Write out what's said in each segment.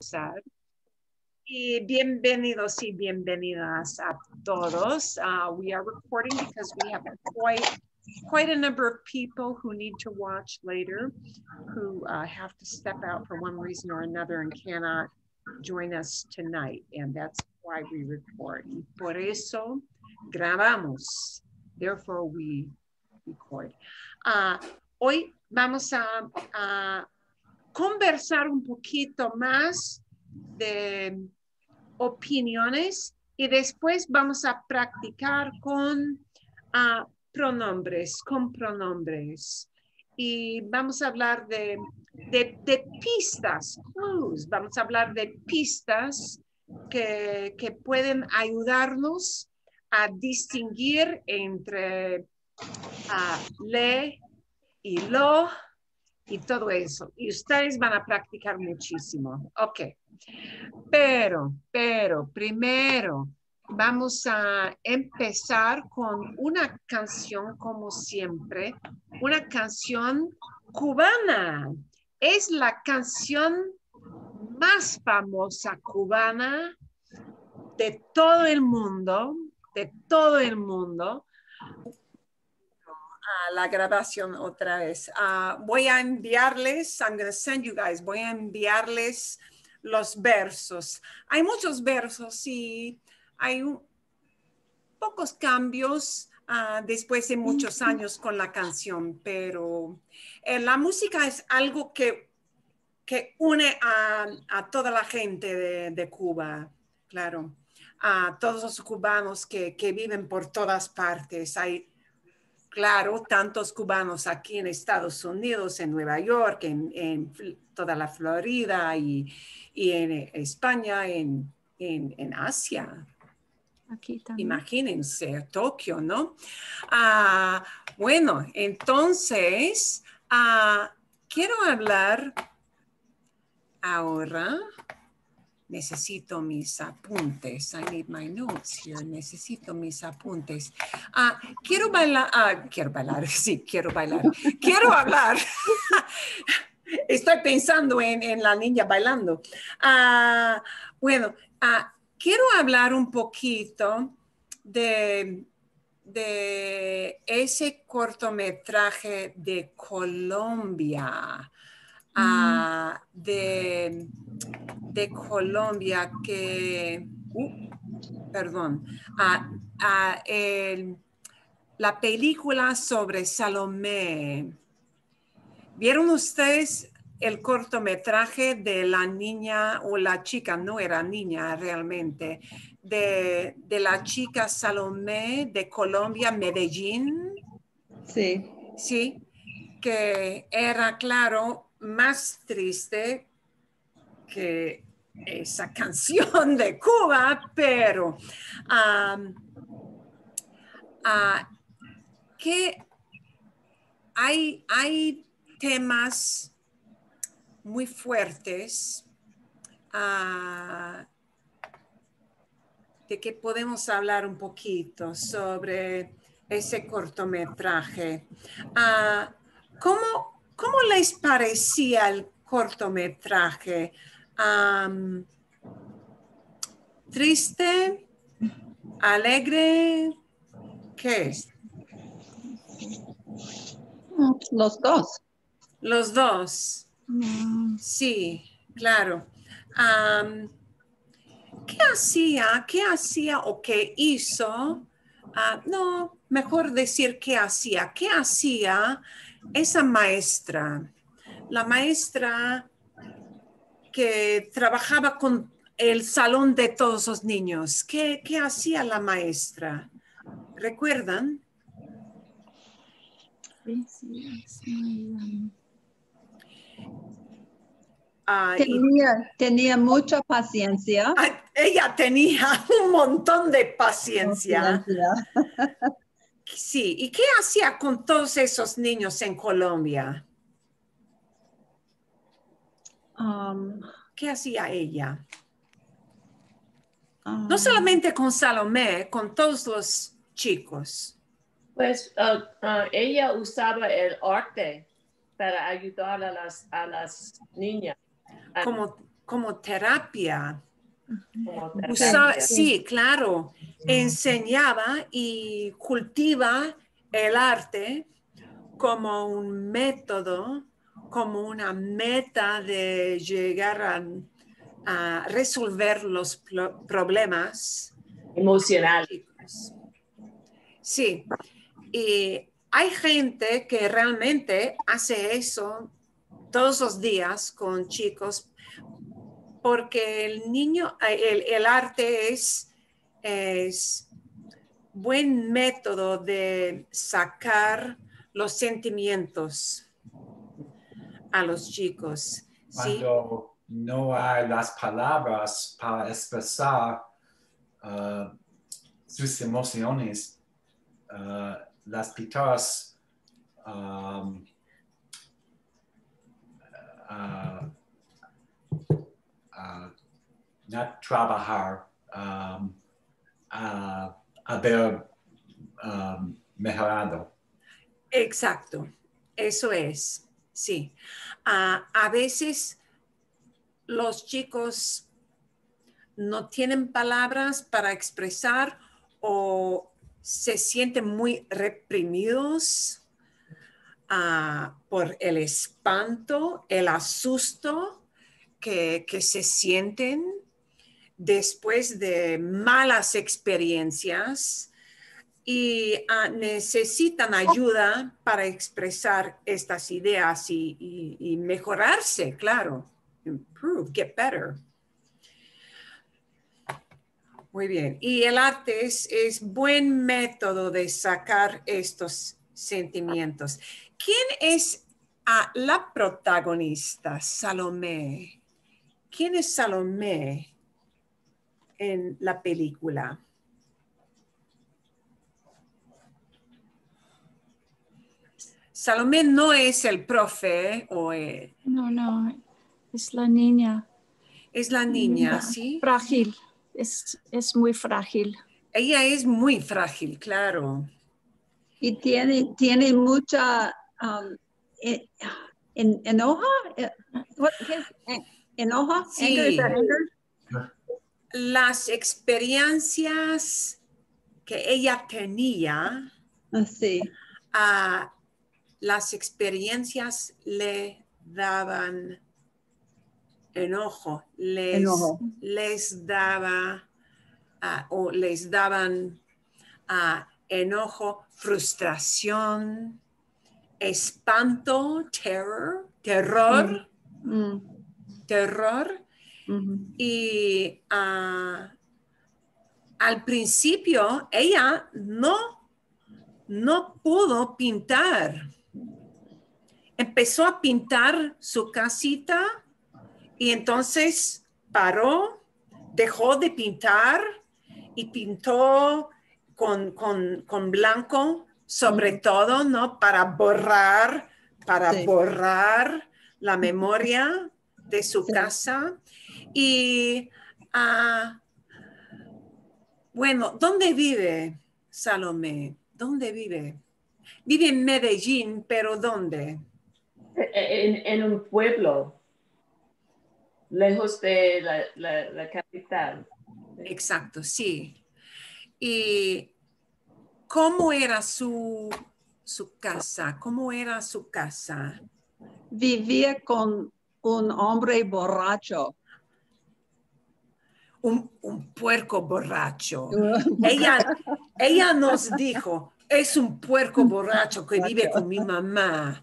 empezar. Y bienvenidos y bienvenidas a todos. We are recording because we have quite a number of people who need to watch later, who have to step out for one reason or another and cannot join us tonight. And that's why we record. Y por eso grabamos. Therefore we record. Hoy vamos a conversar un poquito más de opiniones y después vamos a practicar con pronombres, y vamos a hablar de pistas, clues. Vamos a hablar de pistas que pueden ayudarnos a distinguir entre le y lo y todo eso. Y ustedes van a practicar muchísimo. Ok. Pero primero vamos a empezar con una canción, como siempre, una canción cubana. Es la canción más famosa cubana de todo el mundo, la grabación otra vez. Voy a enviarles, I'm going to send you guys, voy a enviarles los versos. Hay muchos versos y hay pocos cambios después de muchos años con la canción, pero la música es algo que une a toda la gente de Cuba, claro. A todos los cubanos que viven por todas partes. Hay, claro, tantos cubanos aquí en Estados Unidos, en Nueva York, en toda la Florida y en España, en Asia. Aquí también. Imagínense, Tokio, ¿no? Bueno, entonces, quiero hablar ahora. Necesito mis apuntes. I need my notes here. Necesito mis apuntes. Quiero bailar. Sí, quiero bailar. Quiero hablar. Estoy pensando en la niña bailando. Bueno, quiero hablar un poquito de ese cortometraje de Colombia. De Colombia que, perdón, la película sobre Salomé. ¿Vieron ustedes el cortometraje de la niña o la chica, no era niña realmente, de la chica Salomé de Colombia, Medellín? Sí. Sí, que era, claro, más triste que esa canción de Cuba, pero que hay temas muy fuertes de que podemos hablar un poquito sobre ese cortometraje. ¿Cómo les parecía el cortometraje? ¿Triste? ¿Alegre? ¿Qué? Los dos. Los dos. Sí, claro. ¿Qué hacía o qué hizo? No, mejor decir qué hacía. ¿Qué hacía esa maestra? La maestra que trabajaba con el salón de todos los niños. ¿Qué hacía la maestra? ¿Recuerdan? Tenía mucha paciencia. Ella tenía un montón de paciencia. Sí, ¿y qué hacía con todos esos niños en Colombia? ¿Qué hacía ella? No solamente con Salomé, con todos los chicos. Pues ella usaba el arte para ayudar a las niñas. como terapia. Como terapia. Sí, claro. Enseñaba y cultiva el arte como un método, como una meta de llegar a resolver los problemas Emocionales. Sí, y hay gente que realmente hace eso todos los días con chicos porque el arte es buen método de sacar los sentimientos a los chicos. ¿Sí? Cuando no hay las palabras para expresar sus emociones, las pinturas no trabajar haber mejorado. Exacto, eso es, sí. A veces los chicos no tienen palabras para expresar o se sienten muy reprimidos por el espanto, el asusto que se sienten después de malas experiencias y necesitan ayuda para expresar estas ideas y mejorarse, claro. Improve, get better. Muy bien. Y el arte es buen método de sacar estos sentimientos. ¿Quién es la protagonista, Salomé? ¿Quién es Salomé en la película? Salomé no es el profe o... No, es la niña. Es la niña, ¿sí? Frágil, es muy frágil. Ella es muy frágil, claro. Y tiene mucha enoja. ¿Enoja? Sí. Anger, is that anger? Las experiencias que ella tenía, Sí. las experiencias le daban enojo, les daba o les daban enojo, frustración, espanto, terror, terror. Y al principio ella no pudo pintar. Empezó a pintar su casita y entonces paró, dejó de pintar y pintó con blanco, sobre todo, ¿no? Para borrar la memoria de su casa. Y bueno, ¿dónde vive Salomé? ¿Dónde vive? Vive en Medellín, pero ¿dónde? En un pueblo, lejos de la capital. Exacto, sí. ¿Y cómo era su casa? ¿Cómo era su casa? Vivía con un hombre borracho. Un puerco borracho. Ella nos dijo, es un puerco borracho que vive con mi mamá.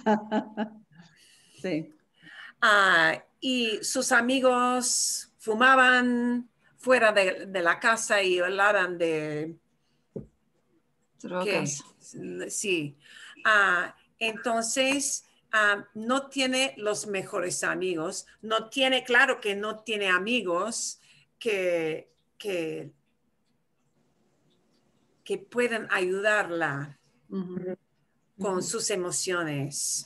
Sí. Y sus amigos fumaban fuera de la casa y hablaban de Drogas. ¿qué? Sí. Entonces, no tiene los mejores amigos. No tiene, claro que no tiene amigos que puedan ayudarla con sus emociones.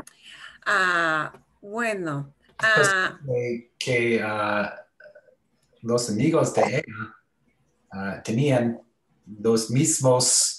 Bueno. Que los amigos de ella tenían los mismos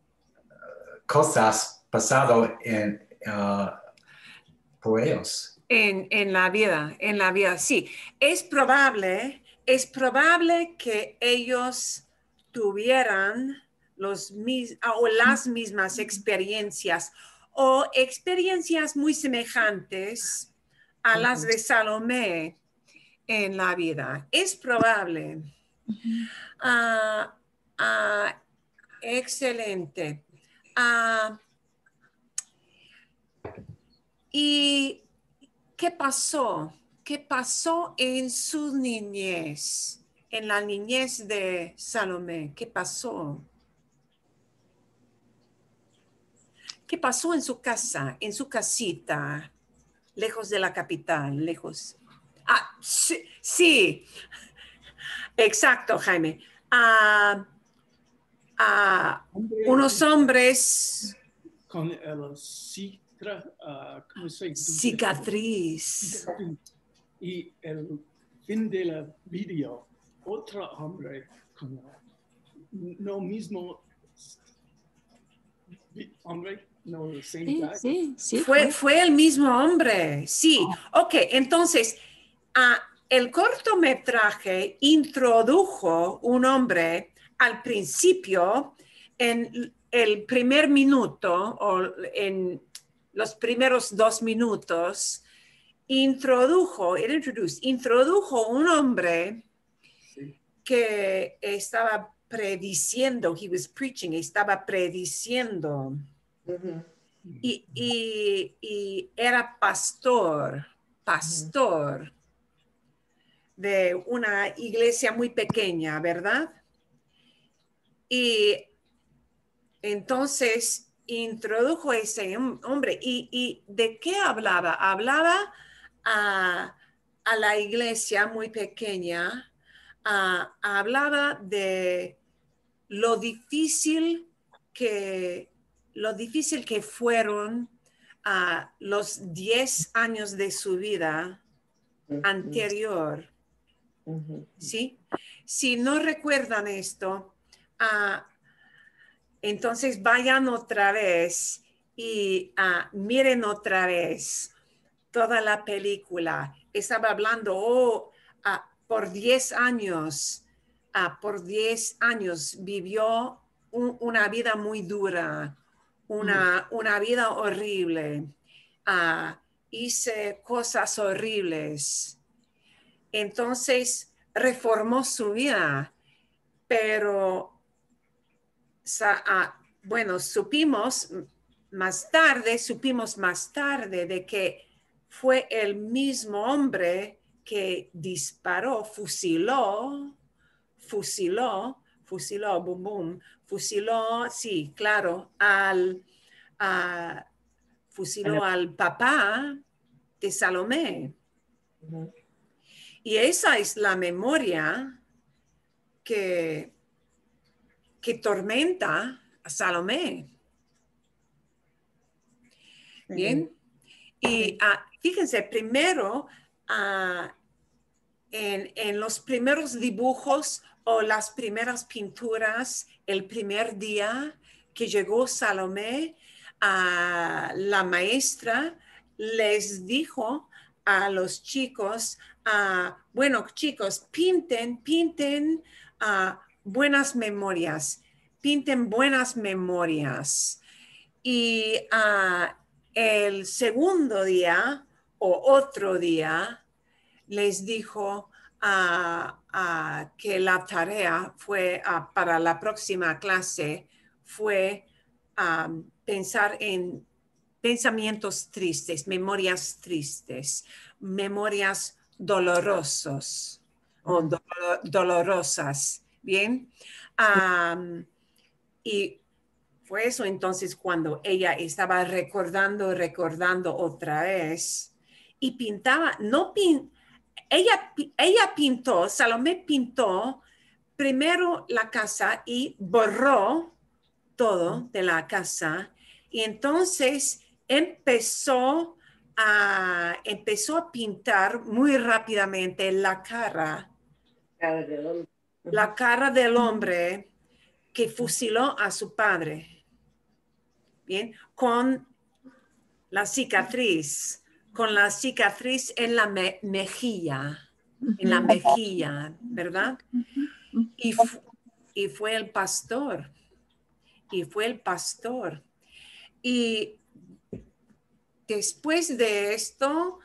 cosas pasado por ellos. en la vida, sí. Es probable que ellos tuvieran las mismas experiencias o experiencias muy semejantes a las de Salomé en la vida. Es probable. Excelente. ¿Y qué pasó? ¿Qué pasó en su niñez? En la niñez de Salomé. ¿Qué pasó? ¿Qué pasó en su casa, en su casita, lejos de la capital, lejos? Sí, exacto, Jaime. Unos hombres con el ¿cómo se dice? Cicatriz. Y el fin de la video, otro hombre con no mismo hombre, no el same Sí, guy. sí. Fue el mismo hombre, sí. Ok, entonces, el cortometraje introdujo un hombre al principio en el primer minuto o en los primeros 2 minutos. Introdujo un hombre que estaba prediciendo, estaba prediciendo. Y era pastor de una iglesia muy pequeña, ¿verdad? Y entonces introdujo ese hombre. ¿Y de qué hablaba? Hablaba a la iglesia muy pequeña, hablaba de lo difícil que fueron los 10 años de su vida anterior. ¿Sí? Si no recuerdan esto, entonces vayan otra vez y miren otra vez toda la película. Estaba hablando, por 10 años, vivió una vida muy dura, una vida horrible. Hice cosas horribles. Entonces reformó su vida, pero bueno, supimos más tarde de que fue el mismo hombre que disparó, fusiló, boom, boom, fusiló, sí, claro, fusiló al papá de Salomé. Y esa es la memoria que tormenta a Salomé. Bien. Y fíjense, primero, en los primeros dibujos o las primeras pinturas, el primer día que llegó Salomé, la maestra les dijo a los chicos, bueno, chicos, pinten buenas memorias, pinten buenas memorias. Y el segundo día o otro día les dijo que la tarea fue para la próxima clase fue pensar en pensamientos tristes, memorias dolorosos o dolorosas, ¿bien? Y fue eso entonces cuando ella estaba recordando otra vez y pintaba, ella pintó, Salomé pintó primero la casa y borró todo de la casa y entonces empezó a pintar muy rápidamente la cara del hombre que fusiló a su padre. Bien, con la cicatriz con la cicatriz en la mejilla, en la mejilla, ¿verdad? Y fue el pastor. Y fue el pastor. Y después de esto,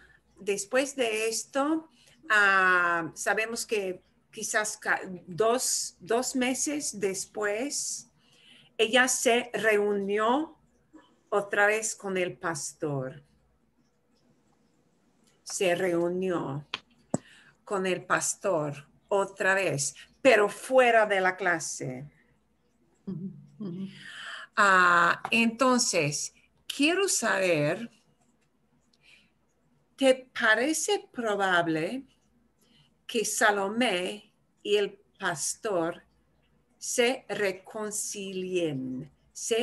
sabemos que quizás 2 meses después, ella se reunió otra vez con el pastor. Se reunió con el pastor otra vez, pero fuera de la clase. Entonces, quiero saber, ¿te parece probable que Salomé y el pastor se reconcilien,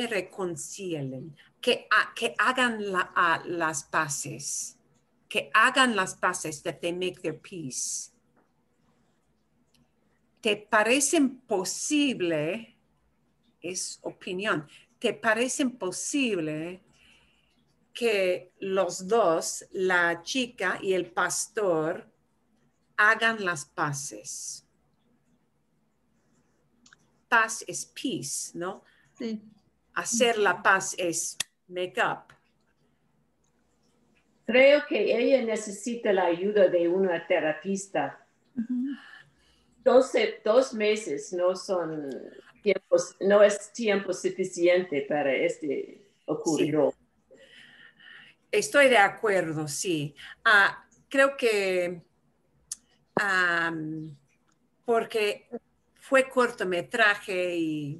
que hagan las paces, that they make their peace? ¿Te parece posible, es opinión, te parece posible que los dos, la chica y el pastor, hagan las paces? Paz es peace, ¿no? Sí. Hacer la paz es make up. Creo que ella necesita la ayuda de una terapista. 2 meses no es tiempo suficiente para ocurrió. Sí. Estoy de acuerdo, sí. Creo que porque fue cortometraje y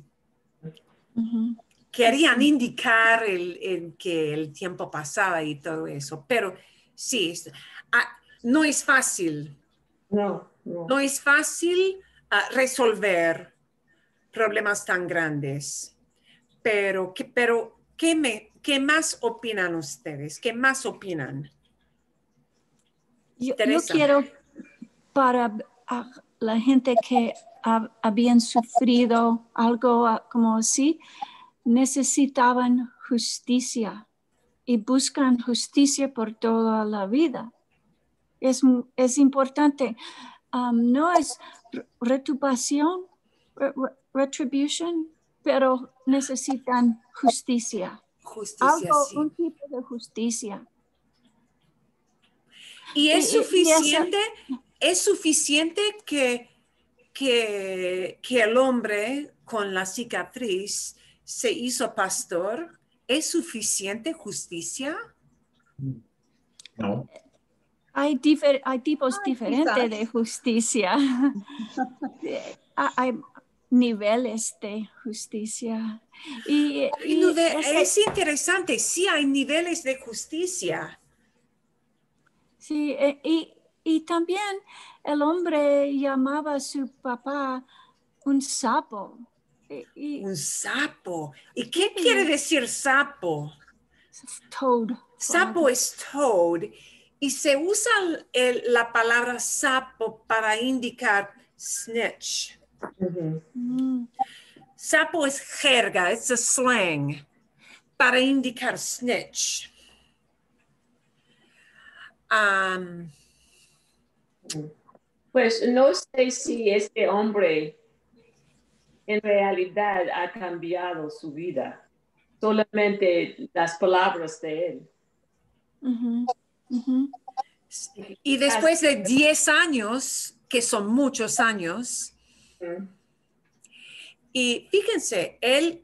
querían indicar que el tiempo pasaba y todo eso, pero sí, no es fácil. No es fácil resolver problemas tan grandes, pero ¿qué más opinan ustedes? ¿Qué más opinan? Yo Teresa. quiero para la gente que habían sufrido algo como así, necesitaban justicia y buscan justicia por toda la vida. Es importante. No es retribución, pero necesitan justicia. Justicia, Algo, sí. un tipo de justicia. ¿Y es suficiente? ¿Es suficiente que el hombre con la cicatriz se hizo pastor? ¿Es suficiente justicia? No. Hay tipos diferentes quizás. de justicia. Hay niveles de justicia. Es interesante, sí hay niveles de justicia. Sí, y también el hombre llamaba a su papá un sapo. Un sapo. ¿Y qué quiere decir sapo? Toad. Sapo es toad. Y se usa la palabra sapo para indicar snitch. Sapo es jerga, es a slang para indicar snitch. Pues no sé si este hombre en realidad ha cambiado su vida, solamente las palabras de él. Y después de 10 años, que son muchos años, y fíjense, él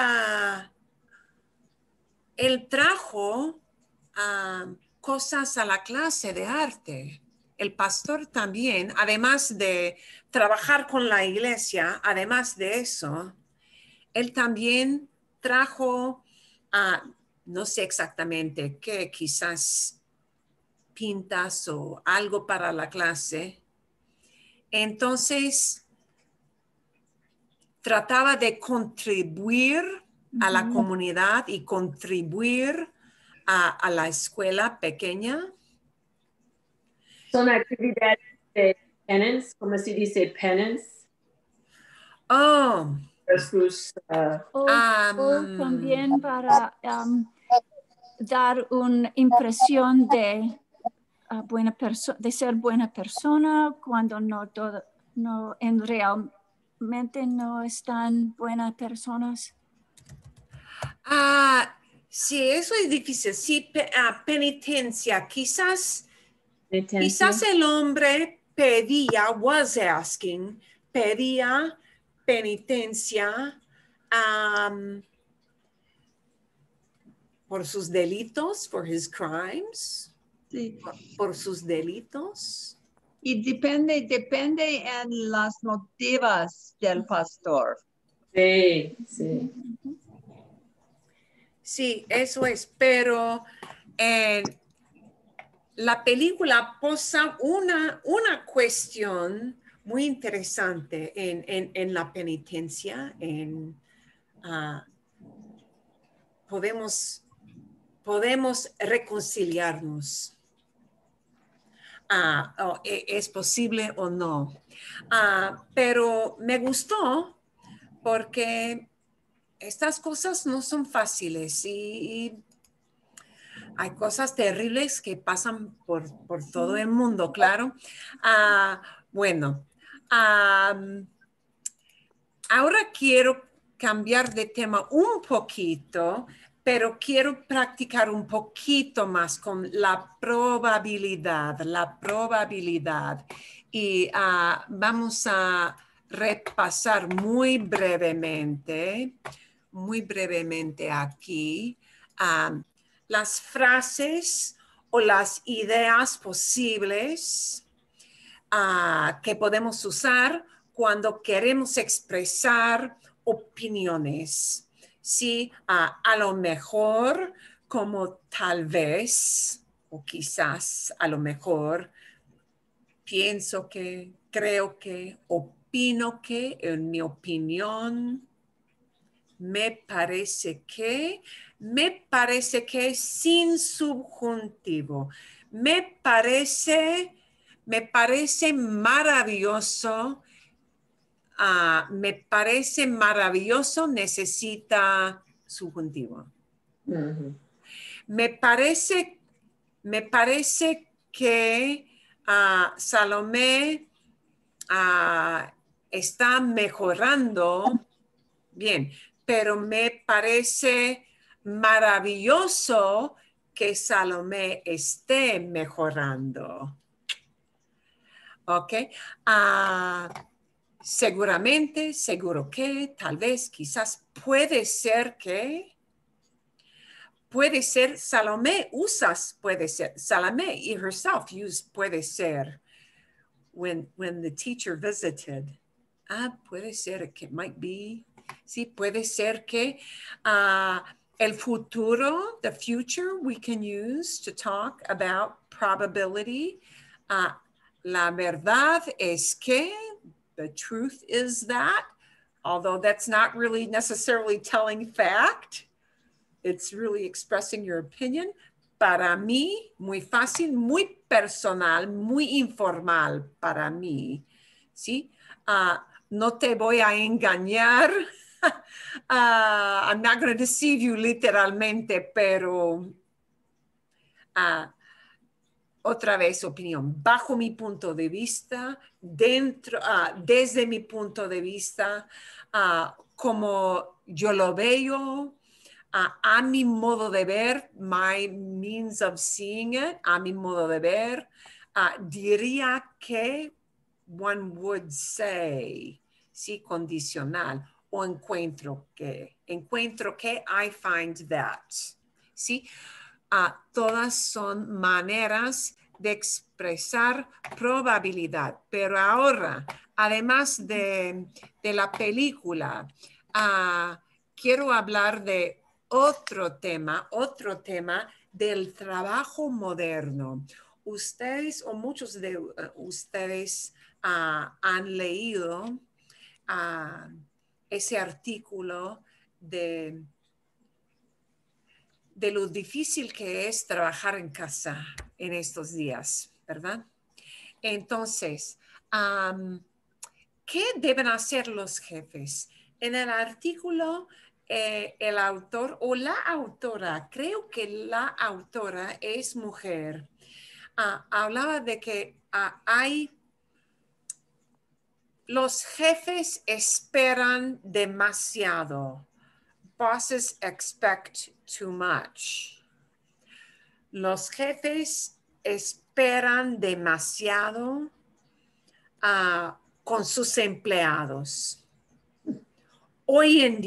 trajo cosas a la clase de arte. El pastor también, además de trabajar con la iglesia, además de eso, él también trajo, no sé exactamente qué, quizás pintas o algo para la clase. Entonces, trataba de contribuir a la comunidad y contribuir a la escuela pequeña. Son actividades de penance, como se dice penance. Oh. Versus, O también para dar una impresión de de ser buena persona cuando no realmente no están buenas personas. Sí, eso es difícil. Sí, penitencia. Quizás el hombre was asking, pedía penitencia por sus delitos, for his crimes, Sí. por sus delitos. Y depende en las motivas del pastor. Sí, sí. Sí, eso es, pero la película posa una cuestión muy interesante en la penitencia, podemos reconciliarnos. ¿Es posible o no? Pero me gustó porque estas cosas no son fáciles y hay cosas terribles que pasan por todo el mundo, claro. Bueno, ahora quiero cambiar de tema un poquito, pero quiero practicar un poquito más con la probabilidad. Y vamos a repasar muy brevemente aquí las frases o las ideas posibles que podemos usar cuando queremos expresar opiniones. Sí, a lo mejor, como tal vez, o quizás, a lo mejor, pienso que, creo que, opino que, en mi opinión, me parece que sin subjuntivo. Me parece maravilloso. Me parece maravilloso necesita subjuntivo. Ujú. Me parece que Salomé está mejorando bien, pero me parece maravilloso que Salomé esté mejorando. ¿Ok? Seguramente, seguro que, tal vez, quizás, puede ser que, puede ser, Salomé usas, puede ser, Salomé y herself use puede ser when the teacher visited. Puede ser que, might be, sí, puede ser que el futuro, the future, we can use to talk about probability. La verdad es que, the truth is that, although that's not really necessarily telling fact, it's really expressing your opinion. Para mí, muy fácil, muy personal, muy informal para mí, ¿sí? No te voy a engañar. I'm not going to deceive you literalmente, pero otra vez opinión. Bajo mi punto de vista, desde mi punto de vista, como yo lo veo, a mi modo de ver, my means of seeing it, a mi modo de ver, diría que one would say, sí, condicional, o encuentro que, I find that, sí. Todas son maneras de expresar probabilidad, pero ahora, además de la película, quiero hablar de otro tema del trabajo moderno. Ustedes o muchos de ustedes han leído ese artículo de lo difícil que es trabajar en casa en estos días, ¿verdad? Entonces, ¿qué deben hacer los jefes? En el artículo el autor o la autora, creo que la autora es mujer, hablaba de que los jefes esperan demasiado. Bosses expect too much. Los jefes esperan demasiado con sus empleados. Hoy en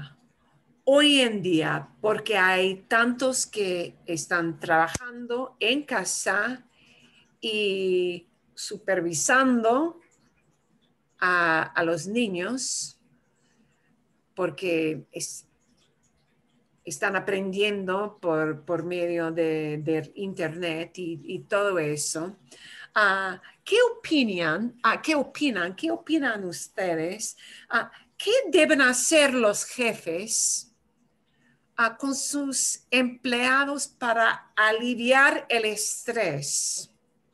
día, porque hay tantos que están trabajando en casa y supervisando a los niños, porque están aprendiendo por medio de internet y todo eso. ¿Qué opinan? ¿Qué opinan ustedes? ¿Qué deben hacer los jefes con sus empleados para aliviar el estrés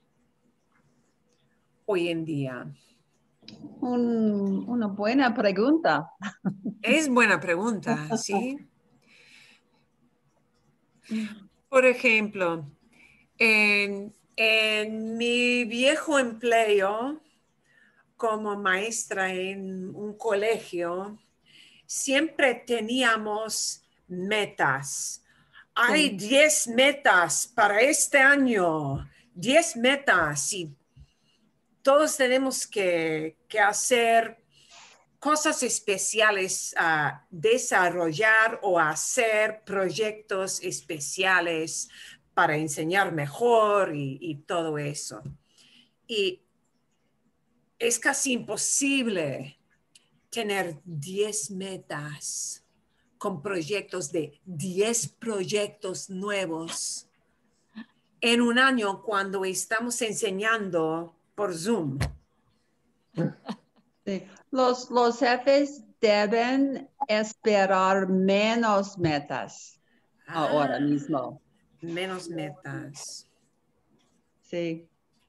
hoy en día? Una buena pregunta. Es buena pregunta, ¿sí? Por ejemplo, en mi viejo empleo como maestra en un colegio, siempre teníamos metas. Hay 10 metas para este año, 10 metas y todos tenemos que hacer cosas especiales, desarrollar o hacer proyectos especiales para enseñar mejor y todo eso. Y es casi imposible tener 10 metas con proyectos de 10 proyectos nuevos en un año cuando estamos enseñando por Zoom. Sí. Los jefes deben esperar menos metas ahora mismo. Menos metas. Sí.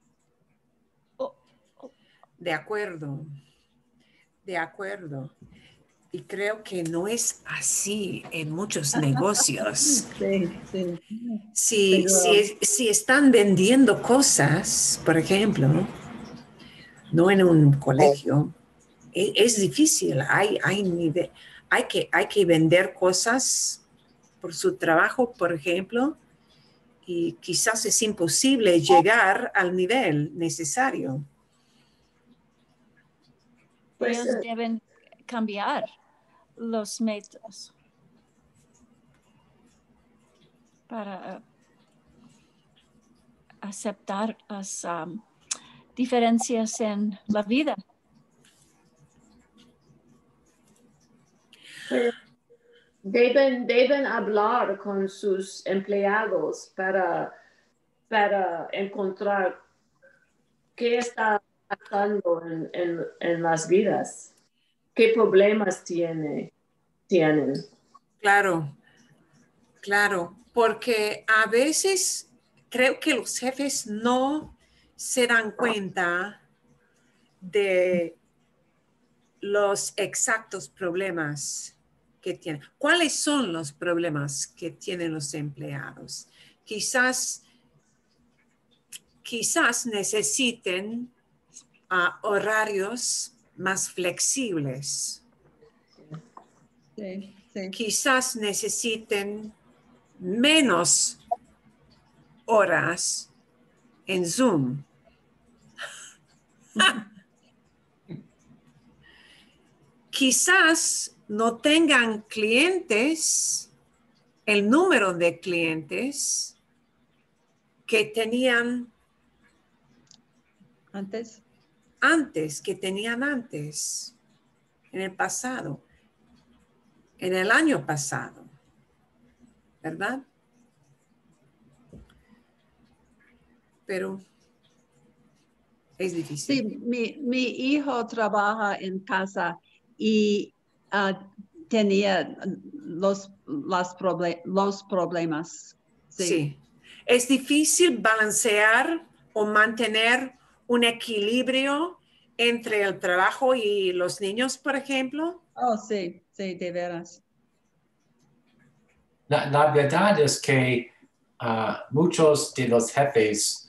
De acuerdo. De acuerdo. Y creo que no es así en muchos negocios. Sí, Si están vendiendo cosas, por ejemplo, no en un colegio, es difícil. Hay que vender cosas por su trabajo, por ejemplo, y quizás es imposible llegar al nivel necesario. Pues, Ellos deben cambiar los métodos para aceptar las diferencias en la vida. deben hablar con sus empleados para encontrar qué está pasando en las vidas, qué problemas tienen. Claro, porque a veces creo que los jefes no se dan cuenta de los exactos problemas que tienen. ¿Cuáles son los problemas que tienen los empleados? Quizás necesiten horarios más flexibles. Sí. Quizás necesiten menos horas en Zoom. Quizás no tengan clientes, el número de clientes que tenían Antes. en el pasado, en el año pasado, ¿verdad? Pero es difícil. Sí, mi hijo trabaja en casa y tenía los problemas. Sí. Es difícil balancear o mantener un equilibrio entre el trabajo y los niños, por ejemplo. Oh, sí, de veras. La verdad es que muchos de los jefes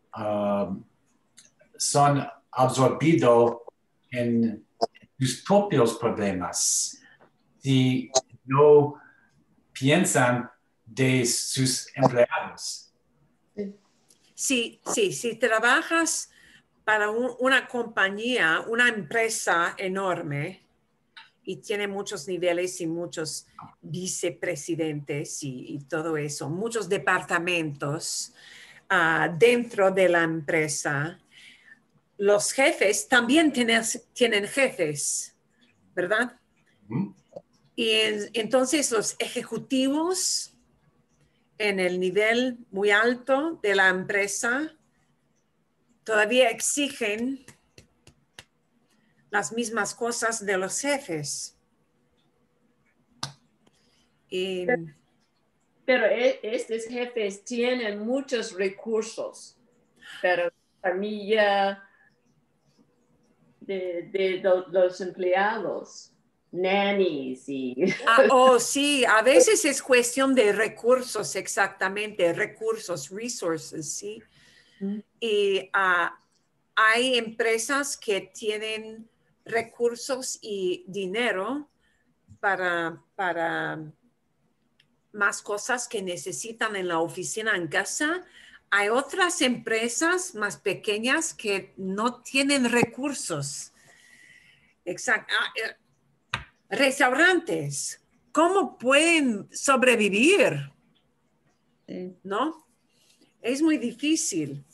son absorbidos en sus propios problemas y no piensan de sus empleados. Sí, si trabajas para una compañía, una empresa enorme y tiene muchos niveles y muchos vicepresidentes y todo eso, muchos departamentos dentro de la empresa, los jefes también tienen jefes, ¿verdad? Y entonces los ejecutivos en el nivel muy alto de la empresa todavía exigen las mismas cosas de los jefes. Pero estos jefes tienen muchos recursos, pero la familia de los empleados, nannies y... Sí, a veces es cuestión de recursos, exactamente, recursos, resources, sí. Y hay empresas que tienen recursos y dinero para más cosas que necesitan en la oficina, en casa. Hay otras empresas más pequeñas que no tienen recursos. Exacto. Restaurantes, ¿cómo pueden sobrevivir? Sí. ¿No? Es muy difícil.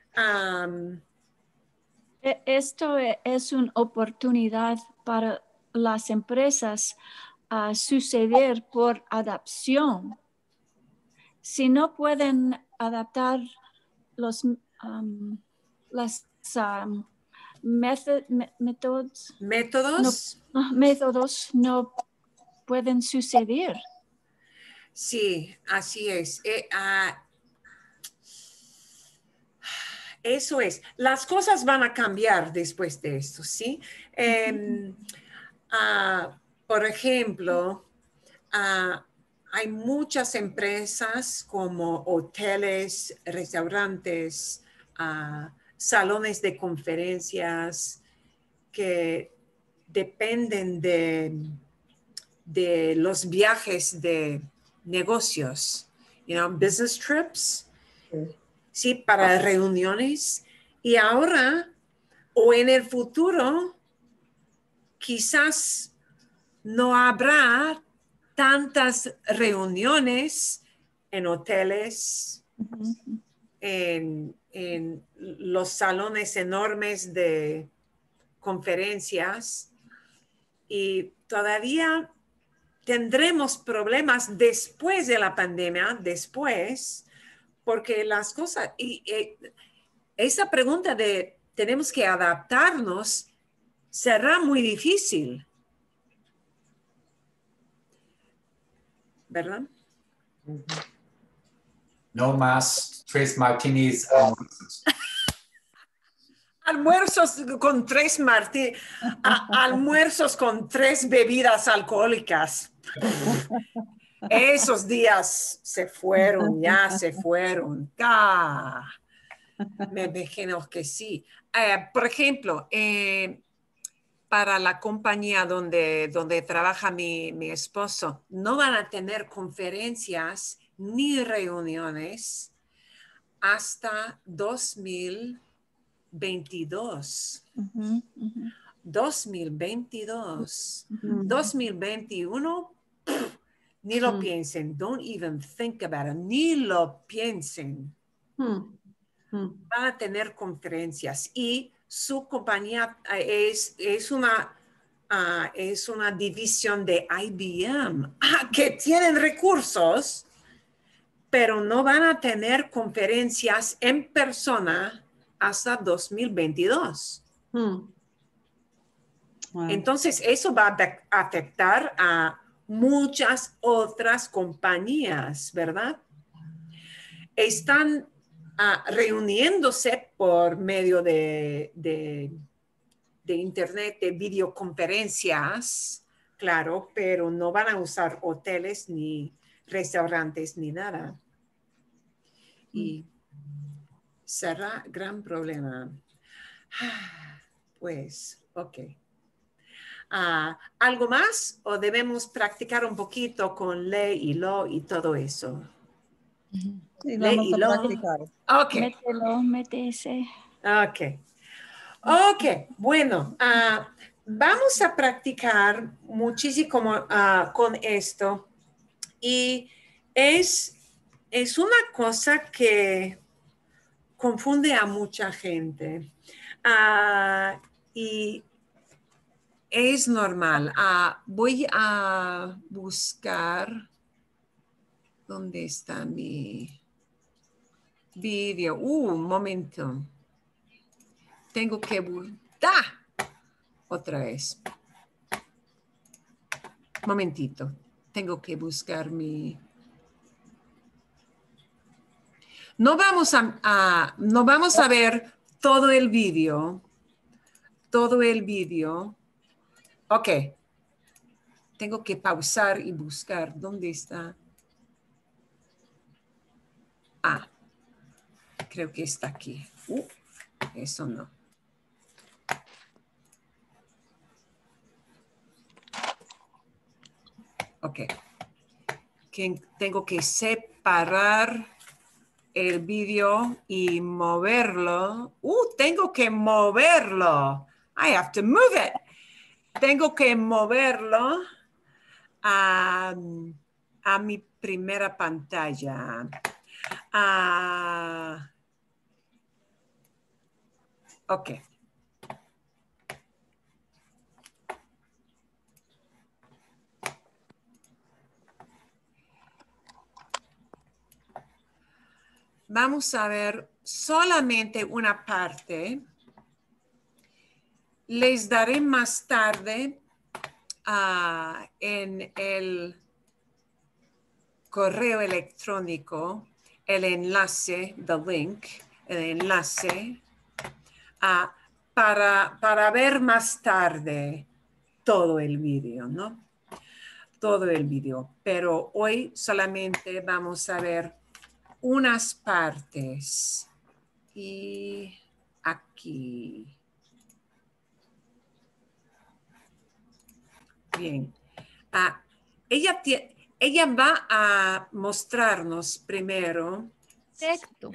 Esto es una oportunidad para las empresas a suceder por adaptación. Si no pueden adaptar los métodos no pueden suceder. Sí, así es. Eso es. Las cosas van a cambiar después de esto, ¿sí? Por ejemplo, hay muchas empresas como hoteles, restaurantes, salones de conferencias que dependen de los viajes de negocios, business trips, sí, para reuniones. Y ahora o en el futuro, quizás no habrá tantas reuniones en hoteles, en los salones enormes de conferencias, y todavía tendremos problemas después de la pandemia, porque las cosas, y esa pregunta de tenemos que adaptarnos será muy difícil, ¿verdad? No más 3 martinis. Almuerzos con 3 martinis, almuerzos con 3 bebidas alcohólicas. Esos días se fueron, ya se fueron. Me imagino que sí. Por ejemplo, para la compañía donde trabaja mi esposo, no van a tener conferencias ni reuniones hasta 2022. 2022. 2021, ni lo piensen. Don't even think about it. Ni lo piensen. Van a tener conferencias y su compañía es una división de IBM que tienen recursos, pero no van a tener conferencias en persona hasta 2022. Wow. Entonces, eso va a afectar a muchas otras compañías, ¿verdad? Están reuniéndose por medio de internet, de videoconferencias, claro, pero no van a usar hoteles ni restaurantes ni nada. Y será gran problema. Pues, ok. ¿Algo más o debemos practicar un poquito con le y lo y todo eso? Sí, Le vamos y a lo. practicar. Ok. Mételo, mete ese. Ok. Ok, bueno, vamos a practicar muchísimo con esto y es una cosa que confunde a mucha gente y es normal. Voy a buscar dónde está mi video. Un momento. Tengo que buscar otra vez. Momentito. Tengo que buscar mi... No vamos a ver todo el vídeo. Todo el vídeo. Ok. Tengo que pausar y buscar. ¿Dónde está? Creo que está aquí. Eso no. Ok. Tengo que separar el vídeo y moverlo. Tengo que moverlo. I have to move it. Tengo que moverlo a mi primera pantalla. Ok. Vamos a ver solamente una parte. Les daré más tarde en el correo electrónico el enlace, the link, el enlace para ver más tarde todo el vídeo, ¿no? Todo el vídeo. Pero hoy solamente vamos a ver unas partes. Y aquí. Bien. Ella va a mostrarnos primero. Perfecto.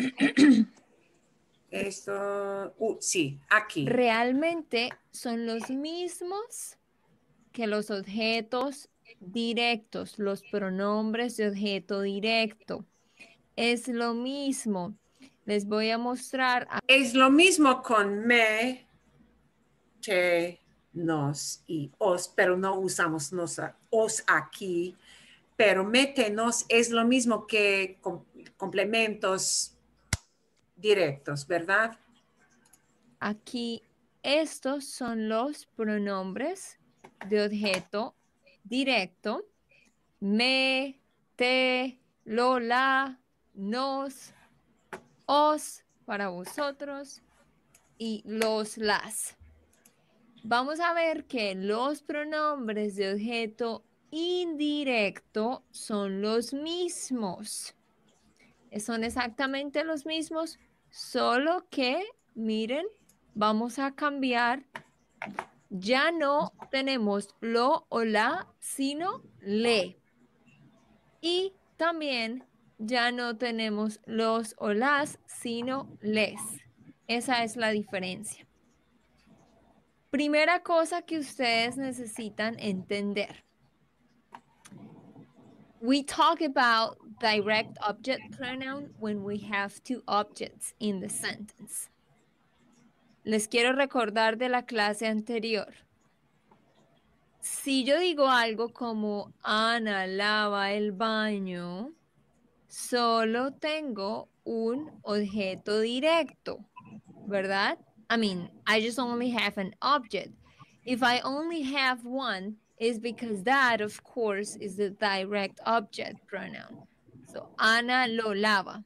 Esto, sí, aquí. Realmente son los mismos que los objetos directos, los pronombres de objeto directo. Es lo mismo. Les voy a mostrar. Es lo mismo con me, te, nos y os, pero no usamos os aquí. Pero métenos es lo mismo que complementos directos, ¿verdad? Aquí, estos son los pronombres de objeto directo. Me, te, lo, la, nos, os para vosotros y los, las. Vamos a ver que los pronombres de objeto indirecto son los mismos. Son exactamente los mismos, solo que, miren, vamos a cambiar. Ya no tenemos lo o la, sino le. Y también ya no tenemos los o las, sino les. Esa es la diferencia. Primera cosa que ustedes necesitan entender. We talk about direct object pronoun when we have two objects in the sentence. Les quiero recordar de la clase anterior. Si yo digo algo como Ana lava el baño, solo tengo un objeto directo, ¿verdad? I mean, I just only have an object. If I only have one, it's because that, of course, is the direct object pronoun. So, Ana lo lava.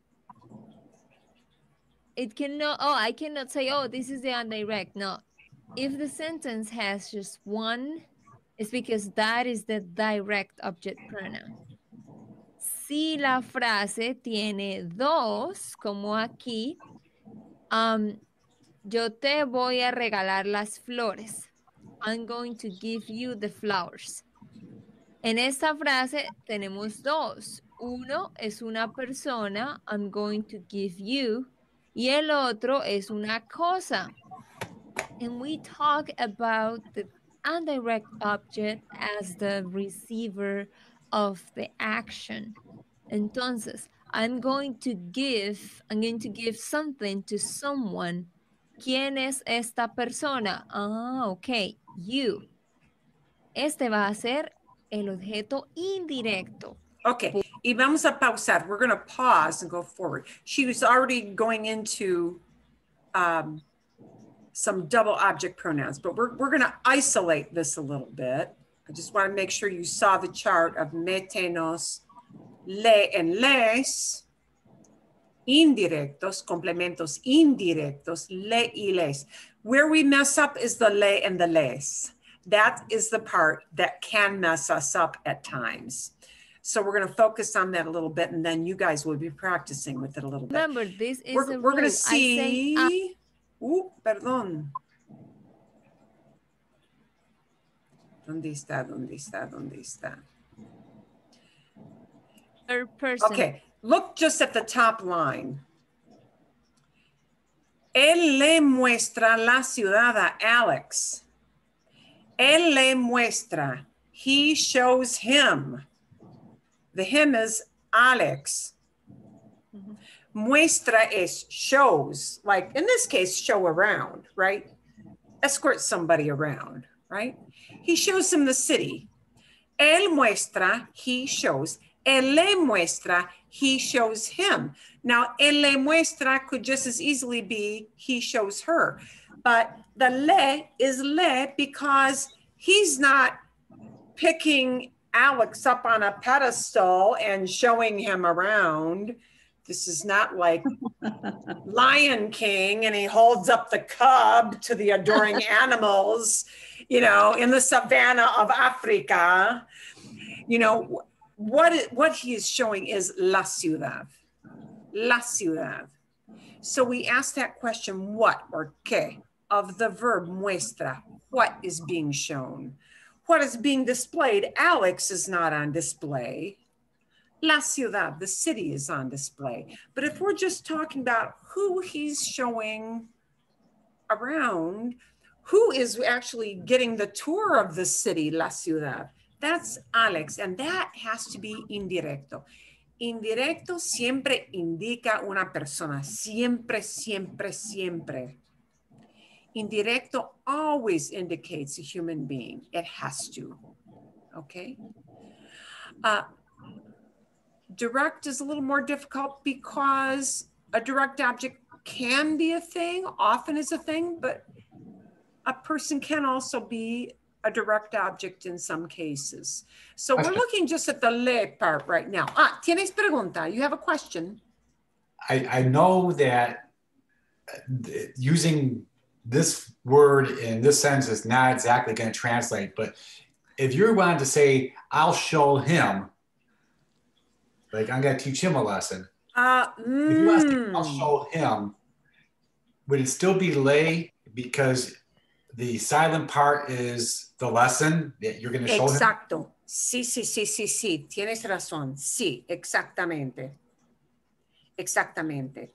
It cannot, I cannot say, this is the indirect. No. If the sentence has just one, it's because that is the direct object pronoun. si la frase tiene dos, como aquí, yo te voy a regalar las flores. I'm going to give you the flowers. En esta frase tenemos dos. Uno es una persona, I'm going to give you, y el otro es una cosa. And we talk about the indirect object as the receiver of the action. Entonces, I'm going to give something to someone. ¿Quién es esta persona? Ah, ok, you. Este va a ser el objeto indirecto. Okay, y vamos a pausar. We're going to pause and go forward. She was already going into some double object pronouns, but we're going to isolate this a little bit. I just want to make sure you saw the chart of metenos, le and les, indirectos, complementos indirectos, le y les. Where we mess up is the le and the les. That is the part that can mess us up at times. So we're going to focus on that a little bit, and then you guys will be practicing with it a little bit. Remember, this is We're going to see. Perdón. ¿Dónde está? ¿Dónde está? ¿Dónde está? Third person. Okay, look just at the top line. Él le muestra la ciudad a Alex. Él le muestra. He shows him. The him is Alex. Muestra is shows, like in this case, show around, right? Escort somebody around, right? He shows him the city. Él muestra, he shows. Él le muestra, he shows him. Now, él le muestra could just as easily be he shows her. But the le is le because he's not picking Alex up on a pedestal and showing him around. This is not like Lion King and he holds up the cub to the adoring animals, you know, in the savannah of Africa. You know, what he is showing is la ciudad, la ciudad. So we ask that question, what or qué, of the verb muestra, what is being shown? What is being displayed? Alex is not on display. La ciudad, the city, is on display. But if we're just talking about who he's showing around, who is actually getting the tour of the city, la ciudad, that's Alex, and that has to be indirecto. Indirecto siempre indica una persona, siempre, siempre, siempre. Indirecto always indicates a human being. It has to, okay? Direct is a little more difficult because a direct object can be a thing, often is a thing, but a person can also be a direct object in some cases. So we're looking just at the le part right now. Tienes pregunta, you have a question. I know that using this word in this sentence is not exactly going to translate, but if you wanted to say, I'll show him, like I'm going to teach him a lesson. If you want to say, I'll show him, would it still be lay because the silent part is the lesson that you're going to show him? Exacto. Sí, sí, sí, sí, sí. Tienes razón. Sí, exactamente. Exactamente.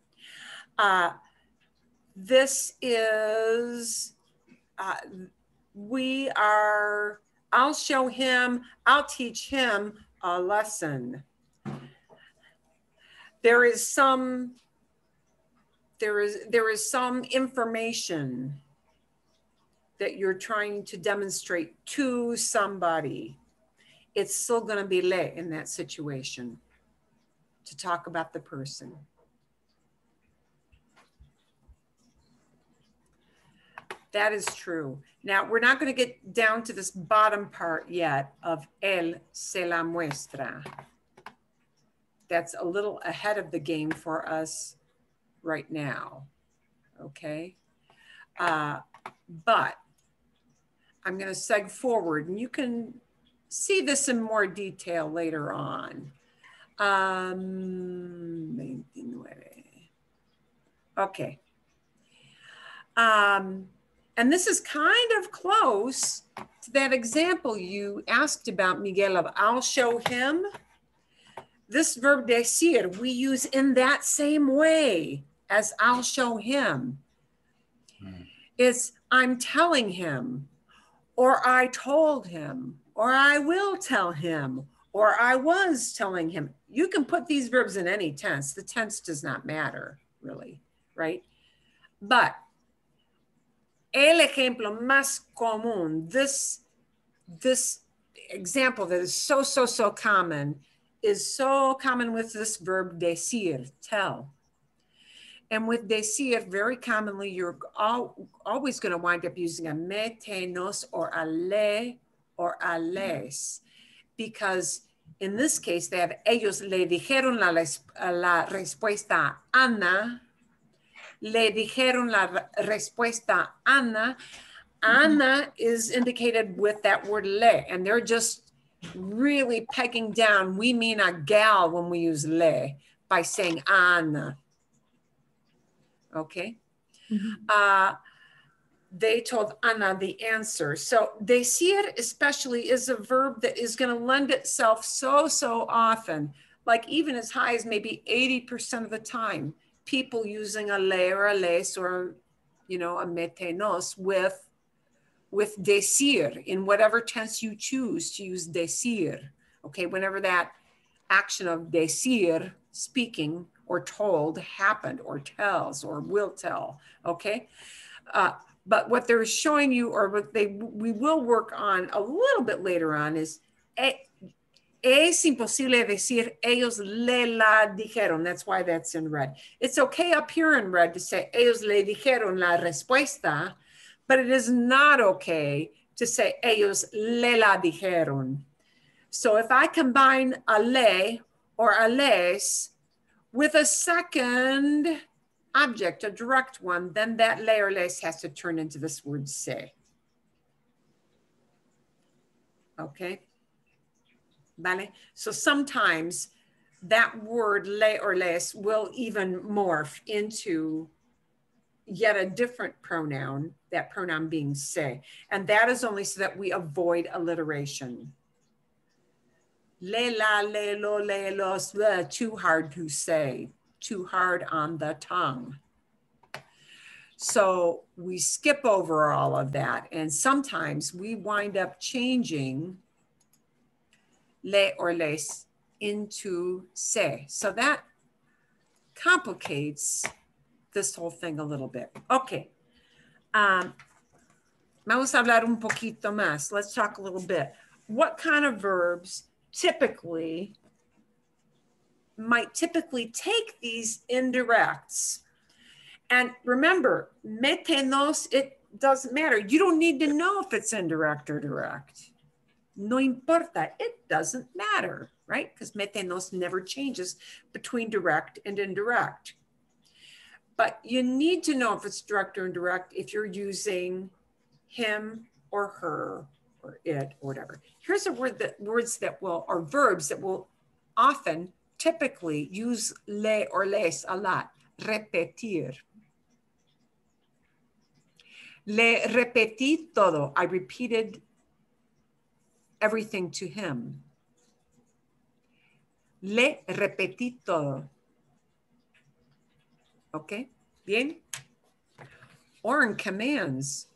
This is, I'll show him, I'll teach him a lesson. There is some information that you're trying to demonstrate to somebody. It's still going to be le in that situation to talk about the person. That is true. Now, we're not going to get down to this bottom part yet of él se la muestra. That's a little ahead of the game for us right now, okay? But I'm going to seg forward, and you can see this in more detail later on. 29. Okay. And this is kind of close to that example you asked about, Miguel, of I'll show him. This verb decir we use in that same way as I'll show him. It's I'm telling him, or I told him, or I will tell him, or I was telling him. You can put these verbs in any tense. The tense does not matter, really, right? But el ejemplo más común, this example that is so common, is so common with this verb decir, tell. And with decir, very commonly, you're always going to wind up using a me, te, nos, or a le, or a les. Because in this case, they have ellos le dijeron la respuesta a Ana. Le dijeron la respuesta a Ana. Ana is indicated with that word le, and they're just really pegging down. We mean a gal when we use le by saying Ana. Okay. They told Ana the answer. So decir especially is a verb that is going to lend itself so often, like even as high as maybe 80% of the time, people using a le or a les or, you know, a metenos with decir in whatever tense you choose to use decir. Okay, whenever that action of decir, speaking or told, happened or tells or will tell. Okay, but what they're showing you, or what we will work on a little bit later on, is es imposible decir ellos le la dijeron. That's why that's in red. It's okay up here in red to say ellos le dijeron la respuesta, but it is not okay to say ellos le la dijeron. So if I combine a le or a les with a second object, a direct one, then that le or les has to turn into this word se. Okay? Vale? So sometimes that word le or les will even morph into yet a different pronoun, that pronoun being se. And that is only so that we avoid alliteration. Le, la, le, lo, le, los, le, too hard to say, too hard on the tongue. So we skip over all of that. And sometimes we wind up changing le or les into se. So that complicates this whole thing a little bit. Okay. Vamos a hablar un poquito más. Let's talk a little bit. What kind of verbs might typically take these indirects? And remember, metenos, it doesn't matter. You don't need to know if it's indirect or direct. No importa, it doesn't matter, right? Because metenos never changes between direct and indirect. But you need to know if it's direct or indirect if you're using him or her or it or whatever. Here's a word words that will, or verbs that will often, typically use le or les a lot. Repetir. Le repetí todo. I repeated everything to him. Le repetí todo. Okay, bien? Or in commands,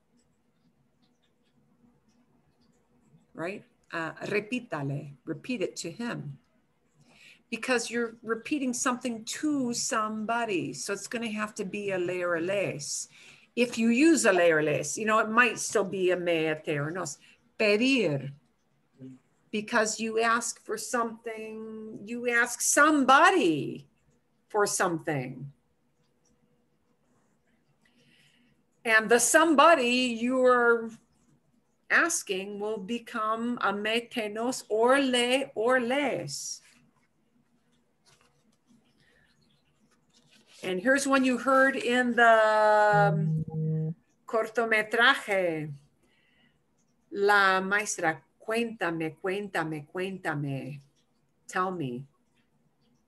right? Repítale, repeat it to him. Because you're repeating something to somebody. So it's going to have to be a le or a les. If you use a le or les, you know, it might still be a me, a te, or nos. Pedir. Because you ask for something, you ask somebody for something. And the somebody you're asking will become a me, te, nos, or le, or les. And here's one you heard in the cortometraje. La maestra, cuéntame, cuéntame, cuéntame. Tell me.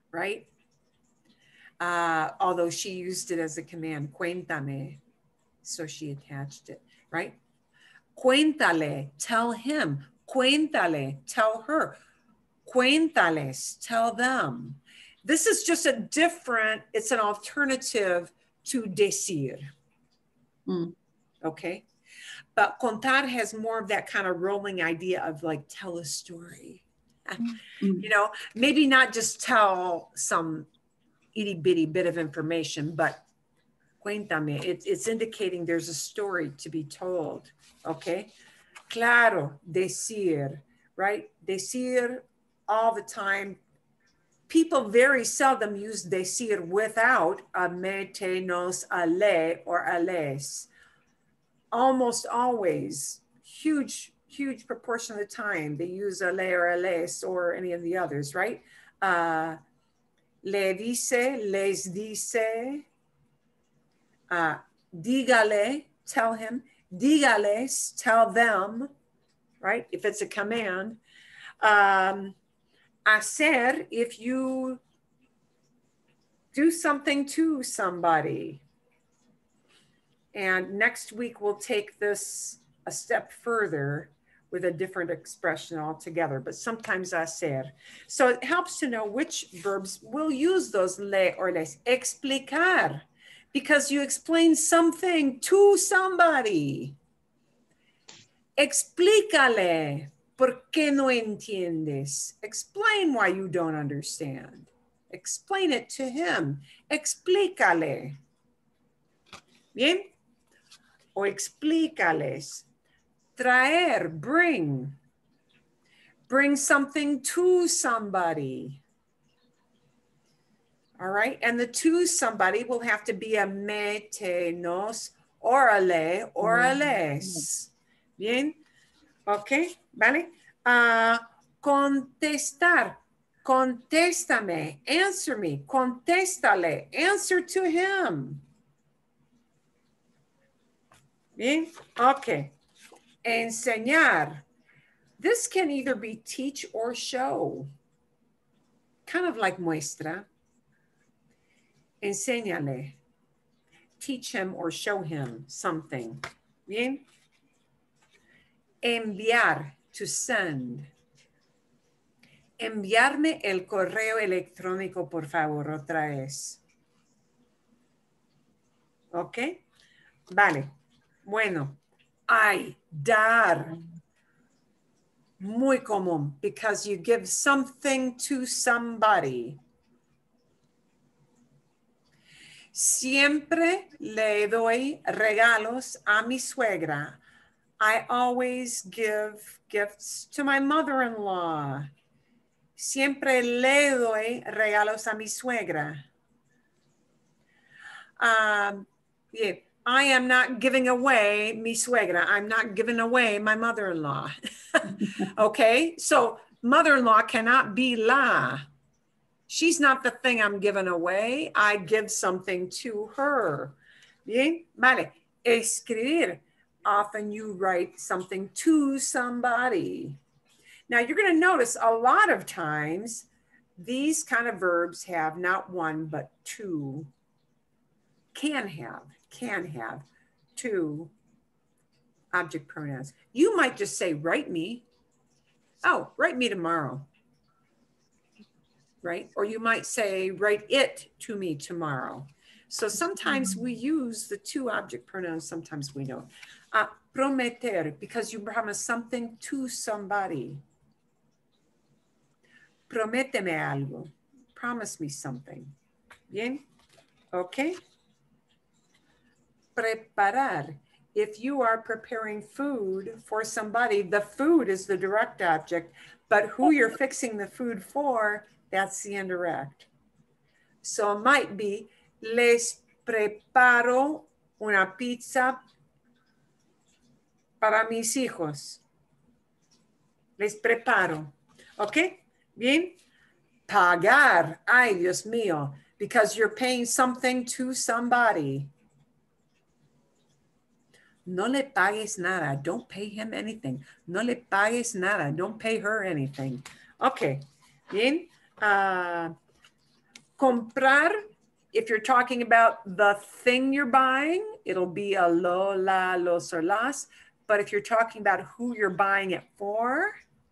right? Although she used it as a command, cuéntame. So she attached it, right? Cuéntale, tell him. Cuéntale, tell her. Cuéntales, tell them. This is just a different, it's an alternative to decir. Okay? But contar has more of that kind of rolling idea of like, tell a story. You know, maybe not just tell some itty bitty bit of information, but cuéntame, it's indicating there's a story to be told. Okay? Claro, decir, right? Decir all the time. People very seldom use decir without a me, te, nos, ale, or ales. Almost always, huge proportion of the time, they use ale or ales or any of the others, right? Le dice, les dice, dígale, tell him, dígales, tell them, right? If it's a command. Hacer, if you do something to somebody. And next week, we'll take this a step further with a different expression altogether, but sometimes hacer. So it helps to know which verbs will use those le or les. Explicar, because you explain something to somebody. Explícale, ¿por qué no entiendes? Explain why you don't understand. Explain it to him. Explícale. Bien? O explícales. Traer, bring. Bring something to somebody. All right? And the to somebody will have to be a me, te, nos, or a le, or a les. Bien? Okay, ¿vale? Contestar. Contéstame. Answer me. Contéstale. Answer to him. Bien? Okay. Enseñar. This can either be teach or show. Kind of like muestra. Enséñale. Teach him or show him something. Bien? Enviar, to send. Enviarme el correo electrónico, por favor, otra vez. ¿Ok? Vale. Bueno. Ay, dar. Muy común, because you give something to somebody. Siempre le doy regalos a mi suegra. I always give gifts to my mother-in-law. Siempre le doy regalos a mi suegra. Yeah, I am not giving away mi suegra. I'm not giving away my mother-in-law. Okay, so mother-in-law cannot be la. She's not the thing I'm giving away. I give something to her. Bien, vale. Escribir. Often you write something to somebody. Now you're going to notice a lot of times these kind of verbs have not one, but two. Can have two object pronouns. You might just say, write me. Oh, write me tomorrow. Right? Or you might say, write it to me tomorrow. So sometimes we use the two object pronouns, sometimes we don't. Prometer, because you promise something to somebody. Prométeme algo. Promise me something. Bien? Okay? Preparar. If you are preparing food for somebody, the food is the direct object, but who you're fixing the food for, that's the indirect. So it might be, les preparo una pizza para mis hijos. Les preparo. Okay? Bien? Pagar. Ay, Dios mío. Because you're paying something to somebody. No le pagues nada. Don't pay him anything. No le pagues nada. Don't pay her anything. Okay. Bien. Comprar, if you're talking about the thing you're buying, it'll be a lo, la, los, or las. But if you're talking about who you're buying it for,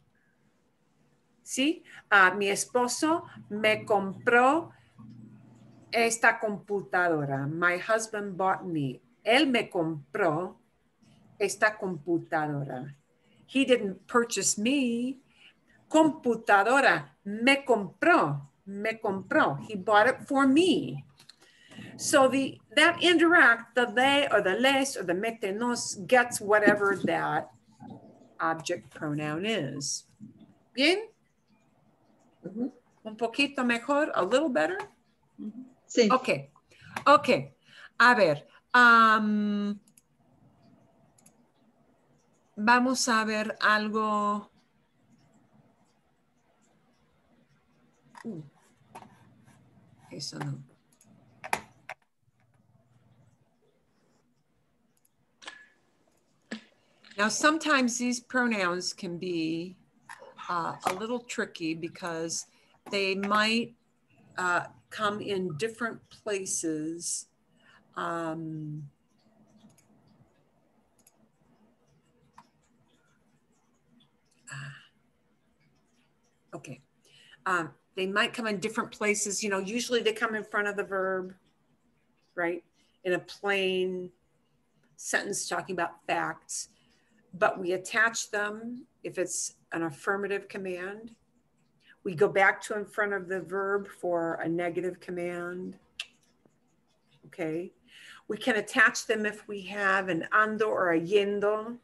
¿sí? Mi esposo me compró esta computadora. My husband bought me. Él me compró esta computadora. He didn't purchase me. Computadora, me compró. Me compró. He bought it for me. So that indirect, the they or the les or the mete nos gets whatever that object pronoun is. Bien? Un poquito mejor, a little better? Sí. Okay. Okay. A ver. Vamos a ver algo. Eso no. Now, sometimes these pronouns can be a little tricky because they might come in different places. Okay. They might come in different places. You know, usually they come in front of the verb, right? In a plain sentence talking about facts, but we attach them if it's an affirmative command. We go back to in front of the verb for a negative command. Okay. We can attach them if we have an ando or a yendo.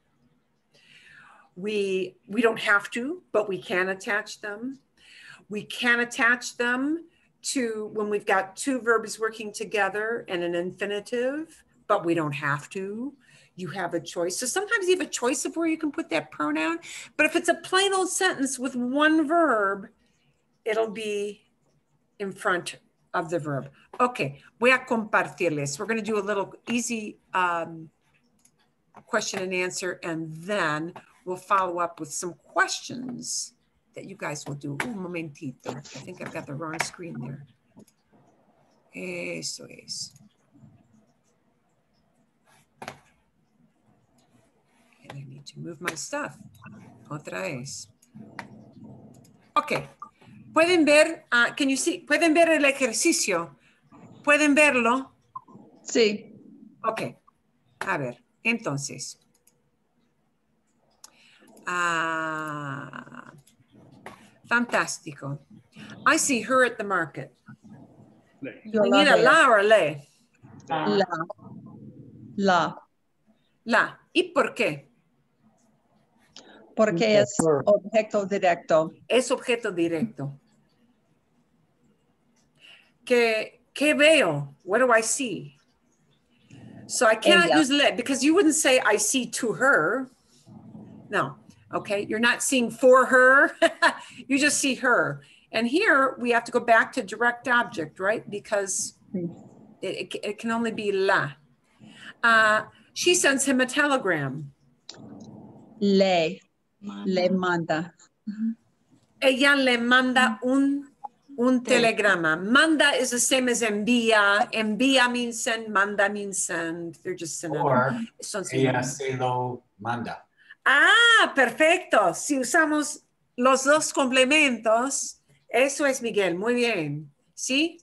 We don't have to, but we can attach them. We can attach them to when we've got two verbs working together and an infinitive, but we don't have to. You have a choice. So sometimes you have a choice of where you can put that pronoun, but if it's a plain old sentence with one verb, it'll be in front of the verb. Okay, voy a compartirles. We're going to do a little easy question and answer, and then we'll follow up with some questions that you guys will do. Un momentito. I think I've got the wrong screen there. Eso es. And I need to move my stuff. Otra vez. Okay. Pueden ver, can you see? Pueden ver el ejercicio. ¿Pueden verlo? Sí. Ok. A ver, entonces. Fantástico. I see her at the market. Yo We need a la or a le. La. La. La. ¿Y por qué? Porque es objeto directo. Es objeto directo. ¿Qué veo? What do I see? So I cannot use le because you wouldn't say I see to her. No. Okay. You're not seeing for her. You just see her. And here we have to go back to direct object, right? Because it can only be la. She sends him a telegram. Le manda. Ella le manda un telegrama. Manda is the same as envía. Envía means send, manda means send. They're just synonymous. Or ella se lo manda. Perfecto. Si usamos los dos complementos, eso es Miguel. Muy bien. ¿Sí?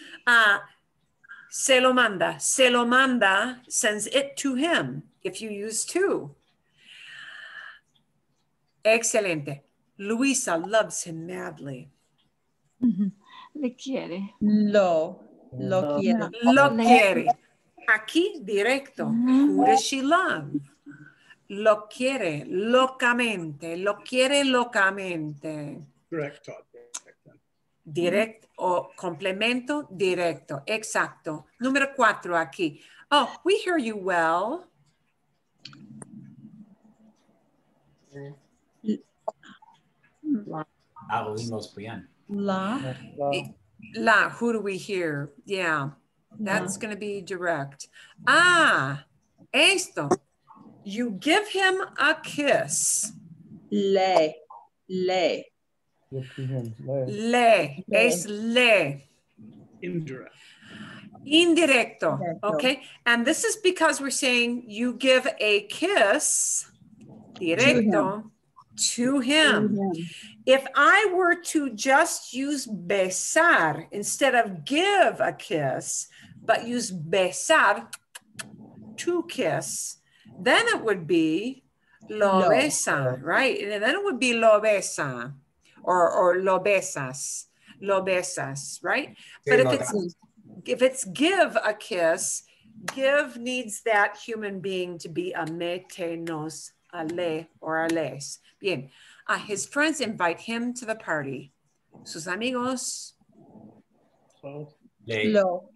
Se lo manda. Se lo manda sends it to him if you use to. Excelente. Luisa loves him madly. Le quiere. Lo quiere. Lo quiere. Aquí directo. Who does she love? Lo quiere locamente. Lo quiere locamente. Direct. Direct o complemento directo. Exacto. Número 4 aquí. Oh, we hear you well. Oímos bien. La, who do we hear? Yeah, that's going to be direct. Esto. You give him a kiss. Le. Le. Es le. Indirect. Indirecto, Indirecto. okay? And this is because we're saying you give a kiss, directo, to him. If I were to just use besar instead of give a kiss, but use besar, to kiss, then it would be lo besa, right? And then it would be lo besa or lo besas, right? But if it's give a kiss, give needs that human being to be a me, te, nos, ale, or ales. Bien. His friends invite him to the party. Sus amigos. Lo.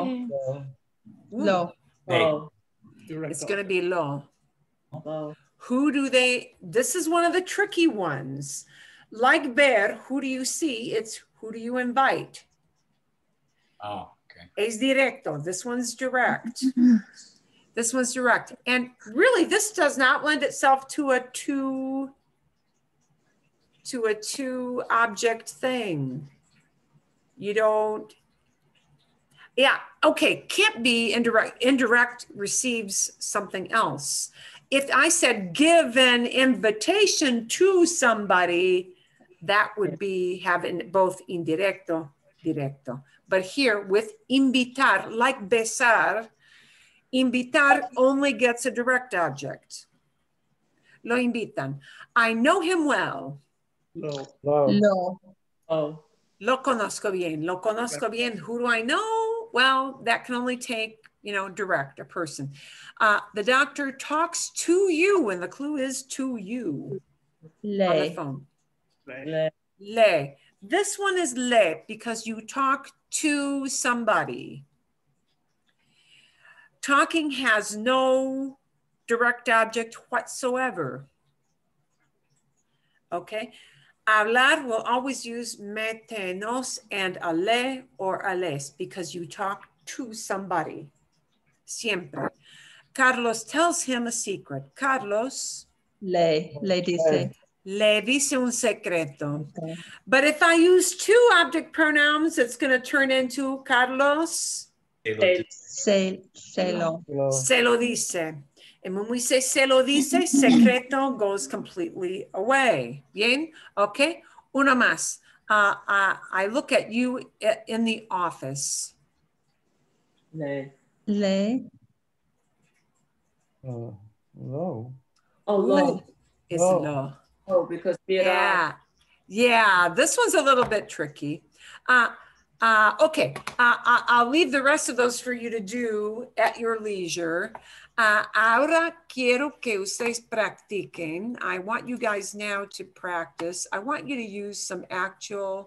It's going to be lo. Who do they, this is one of the tricky ones. Like ver, who do you see? It's who do you invite? Oh, okay. Es directo. This one's direct. This one's direct. And really, this does not lend itself to a two object thing. You don't, yeah, okay, can't be indirect. Indirect receives something else. If I said give an invitation to somebody, that would be having both indirecto, directo. But here with invitar, like besar, invitar only gets a direct object. Lo invitan. I know him well. Lo. Lo conozco bien. Lo conozco bien. Who do I know? Well, that can only take, direct, a person. The doctor talks to you, and the clue is to you on the phone. Le. This one is le because you talk to somebody. Talking has no direct object whatsoever. Okay. Hablar will always use me, te, nos, and ale or ales because you talk to somebody. Siempre. Carlos tells him a secret. Carlos Le dice. le dice un secreto. Okay. But if I use two object pronouns, it's going to turn into Carlos. Se lo dice. And when we say se lo dice, secreto goes completely away. Bien? Okay. Una más. I look at you in the office. Le. Lo. Oh, lo. Is lo. Oh, because yeah. This one's a little bit tricky. Okay. I'll leave the rest of those for you to do at your leisure. Ahora quiero que ustedes practiquen. I want you guys now to practice. I want you to use some actual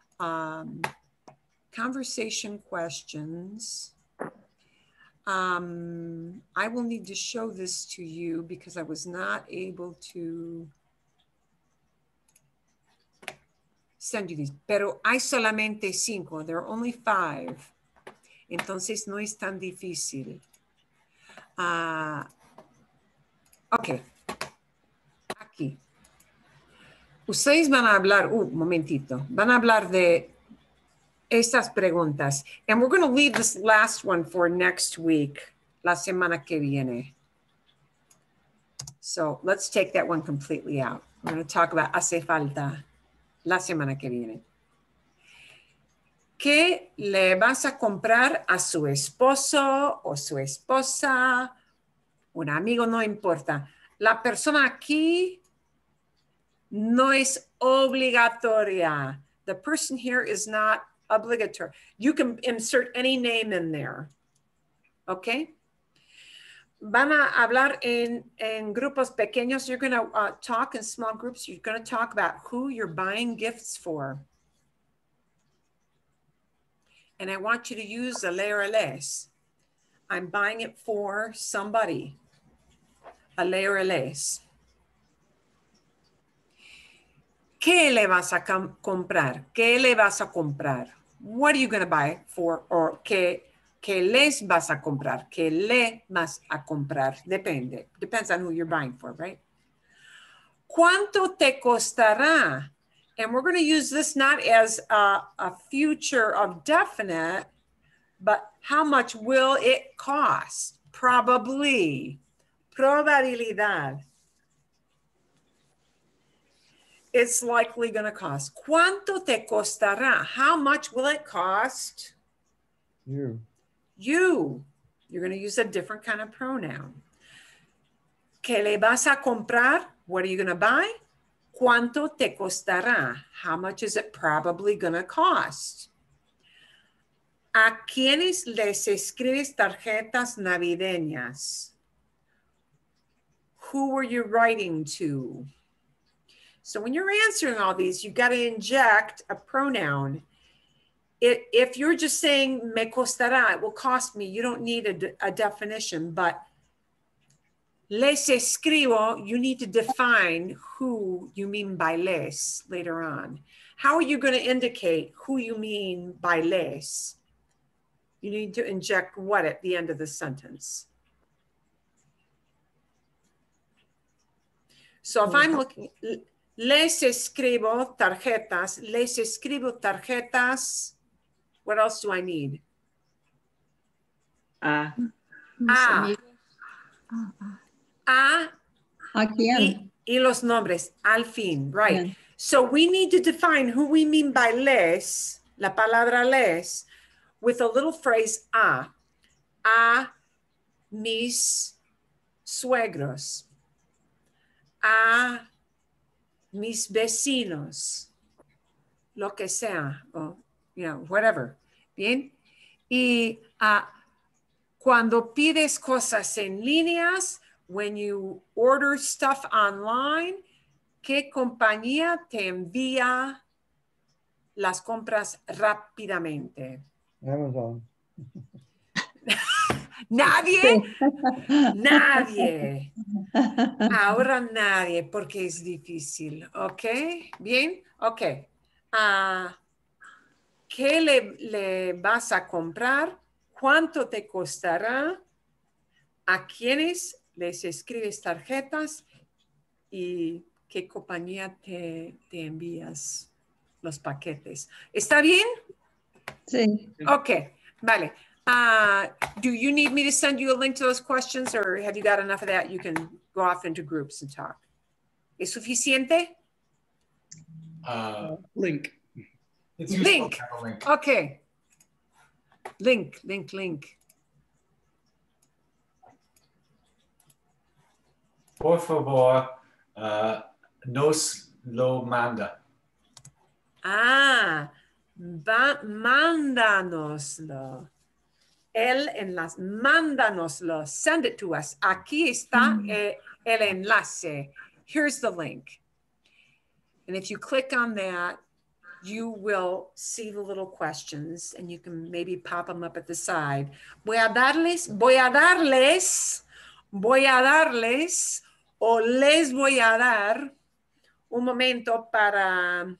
conversation questions. I will need to show this to you because I was not able to send you these. Pero hay solamente 5. There are only 5. Entonces no es tan difícil. Ok. Aquí. Ustedes van a hablar, momentito. Van a hablar de estas preguntas. And we're going to leave this last one for next week, la semana que viene. So let's take that one completely out. We're going to talk about hace falta la semana que viene. ¿Qué le vas a comprar a su esposo o su esposa? Un amigo, no importa. La persona aquí no es obligatoria. The person here is not obligatory. You can insert any name in there. Okay? Van a hablar en grupos pequeños. You're going to talk in small groups. You're going to talk about who you're buying gifts for. And I want you to use a le or les. I'm buying it for somebody. A le or les. ¿Qué le vas a comprar? ¿Qué le vas a comprar? What are you going to buy for? Or ¿qué les vas a comprar? ¿Qué le vas a comprar? Depende. Depends on who you're buying for, right? ¿Cuánto te costará And we're going to use this not as a future of definite, but how much will it cost? Probably. Probabilidad. It's likely going to cost. ¿Cuánto te costará? How much will it cost? You. You. You're going to use a different kind of pronoun. ¿Qué le vas a comprar? What are you going to buy? ¿Cuánto te costará? How much is it probably going to cost? ¿A quiénes les escribes tarjetas navideñas? Who were you writing to? So when you're answering all these, you got to inject a pronoun. If you're just saying me costará, it will cost me, you don't need a definition, but les escribo, you need to define who you mean by les later on. How are you going to indicate who you mean by les? You need to inject what at the end of the sentence? So if I'm looking, les escribo tarjetas, what else do I need? ¿A quién? Y los nombres, al fin, right. Bien. So we need to define who we mean by les, la palabra les, with a little phrase a mis suegros, a mis vecinos, lo que sea, or, you know, whatever. Bien. Y cuando pides cosas en líneas, when you order stuff online, ¿qué compañía te envía las compras rápidamente? Amazon. ¿Nadie? Nadie. Ahora nadie, porque es difícil. ¿Ok? ¿Bien? Ok. ¿Qué le vas a comprar? ¿Cuánto te costará? ¿A quiénes les escribes tarjetas? ¿Y qué compañía te envías los paquetes? ¿Está bien? Sí. Ok, vale. Do you need me to send you a link to those questions, or have you got enough of that? You can go off into groups and talk. ¿Es suficiente? Link. It's useful Link. to have a link. Okay. Link. Por favor, nos lo manda. Mándanoslo. El enlace, mándanoslo. Send it to us. Aquí está el enlace. Here's the link. And if you click on that, you will see the little questions and you can maybe pop them up at the side. Voy a darles, o les voy a dar un momento para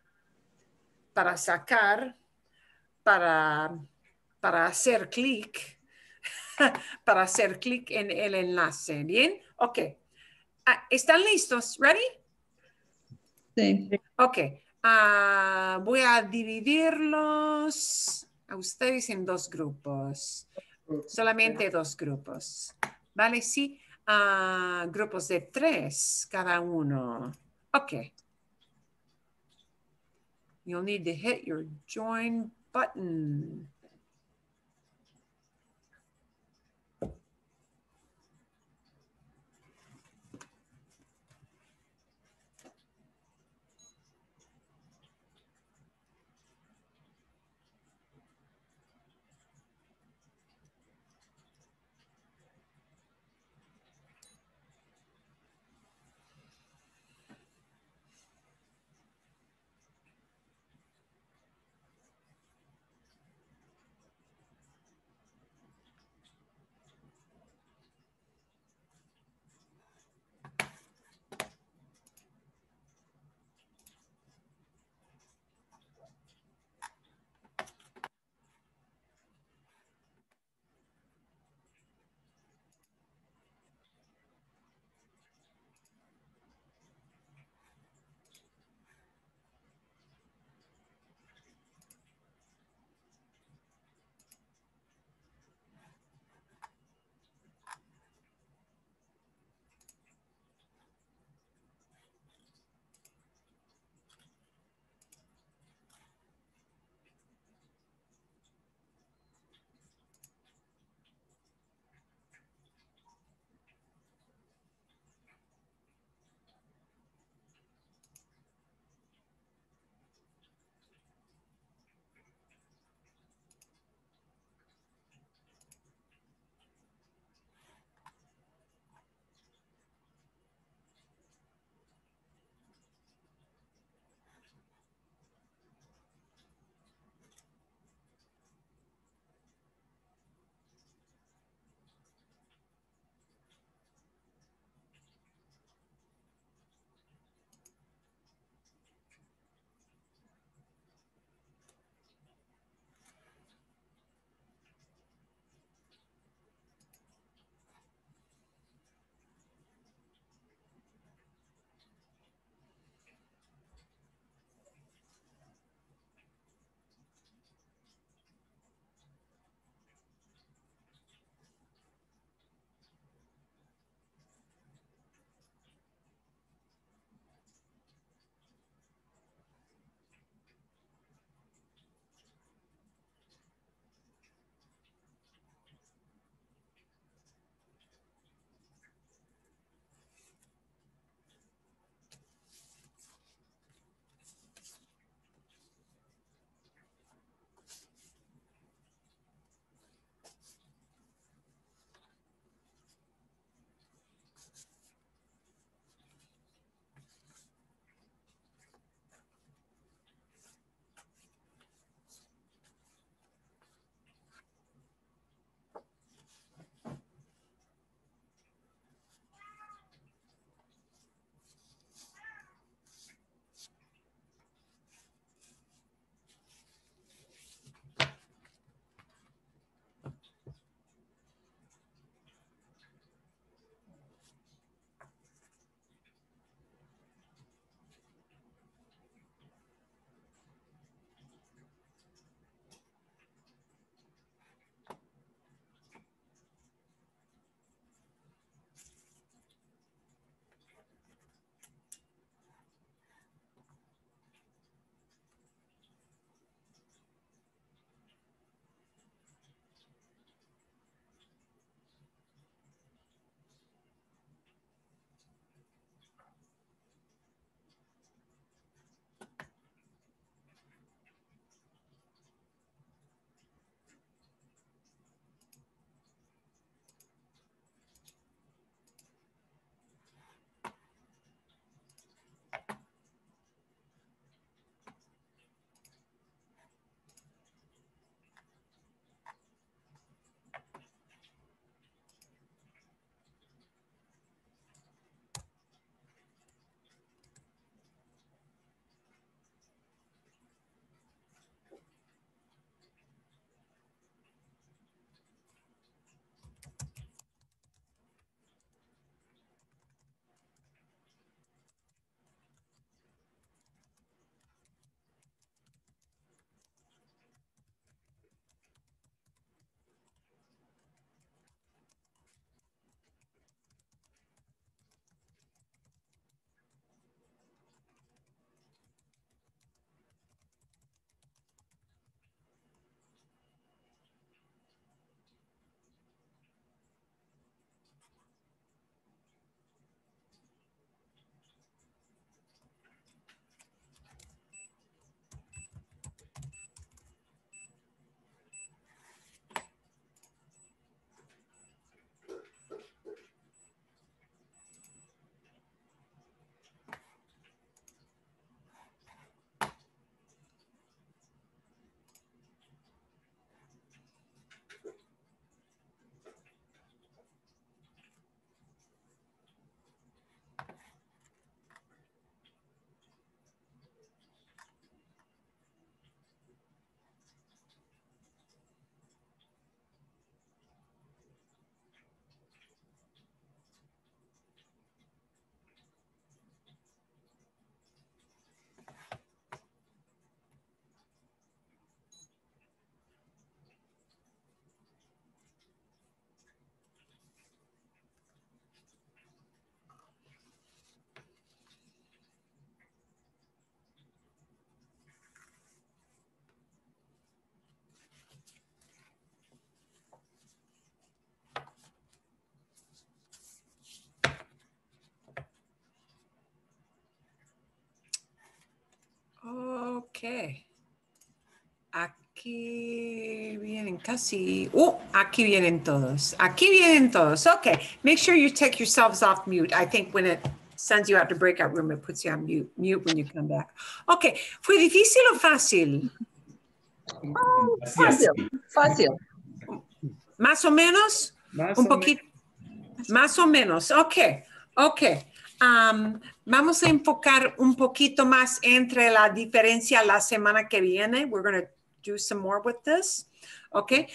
sacar, para hacer clic, para hacer clic en el enlace. ¿Bien? Ok. ¿Están listos? ¿Ready? Sí. Ok. Voy a dividirlos a ustedes en dos grupos. Solamente dos grupos. ¿Vale? Sí. Grupos de 3 cada uno. Ok. You'll need to hit your join button. Ok. Aquí vienen casi. Aquí vienen todos. Aquí vienen todos. Okay. Make sure you take yourselves off mute. I think when it sends you out to breakout room, it puts you on mute when you come back. Okay. ¿Fue difícil o fácil? Fácil, fácil. ¿Más o menos? Más Un o poquito. Más o menos. Ok. Ok. Vamos a enfocar un poquito más entre la diferencia la semana que viene. We're going to do some more with this. Okay.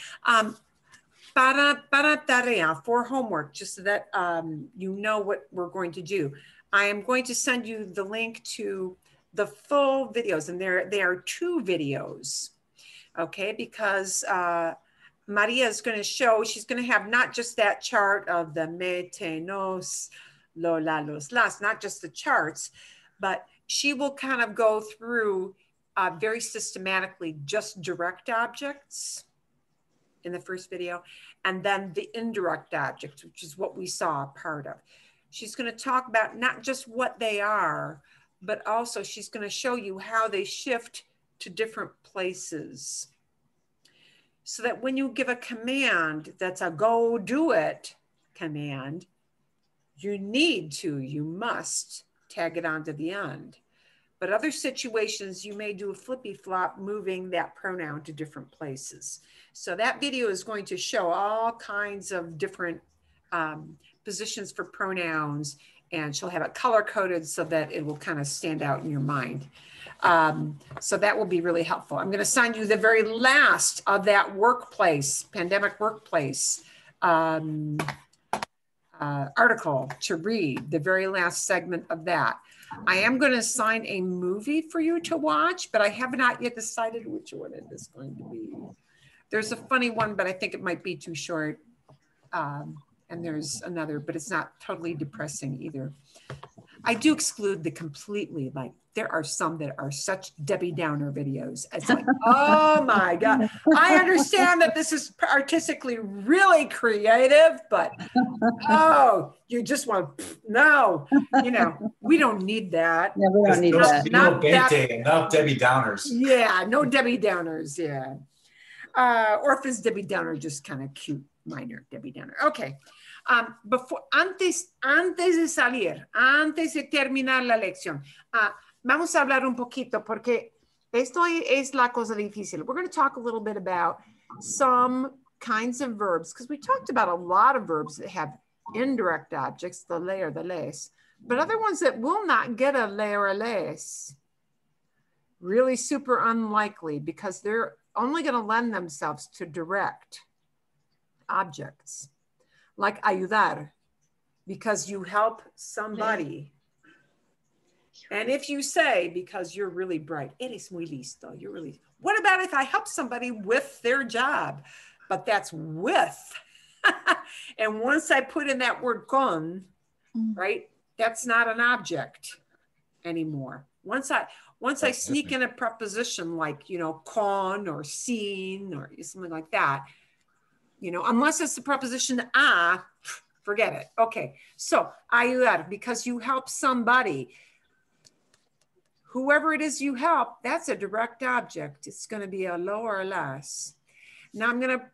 Para tarea, for homework, just so that you know what we're going to do. I am going to send you the link to the full videos, and there are 2 videos. Okay, because Maria is going to show, she's going to have not just that chart of the me, te, nos, lo, la, los, las, not just the charts, but she will kind of go through very systematically just direct objects in the first video, and then the indirect objects, which is what we saw part of. She's going to talk about not just what they are, but also she's going to show you how they shift to different places. So that when you give a command that's a go do it command, you must tag it onto the end. But other situations, you may do a flippy flop, moving that pronoun to different places. So that video is going to show all kinds of different positions for pronouns, and she'll have it color coded so that it will kind of stand out in your mind. So that will be really helpful. I'm going to send you the very last of that workplace, pandemic workplace article to read, the very last segment of that. I am going to assign a movie for you to watch, but I have not yet decided which one it is going to be. There's a funny one, but I think it might be too short. And there's another, but it's not totally depressing either. I do exclude the completely, like there are some that are such Debbie Downer videos. It's like, oh my God. I understand that this is artistically really creative, but oh, you just want, no, we don't need that. Yeah, we don't need that. No Debbie Downers. Yeah, no Debbie Downers, yeah. Or if it's Debbie Downer, just kind of cute, minor Debbie Downer. Okay. Antes de salir, antes de terminar la lección, vamos a hablar un poquito porque esto es la cosa difícil. We're going to talk a little bit about some kinds of verbs because we talked about a lot of verbs that have indirect objects, the le or the les, but other ones that will not get a le or a les. Really super unlikely because they're only going to lend themselves to direct objects. Like ayudar, because you help somebody. And if you say, because you're really bright, eres muy listo, you're really, what about if I help somebody with their job? But that's with. And once I put in that word con, right, that's not an object anymore. Once I sneak in a preposition like, con or sin or something like that, unless it's the preposition forget it. Okay, so ayudar, because you help somebody. Whoever it is you help, that's a direct object. It's going to be a lo or a las. Now I'm going to,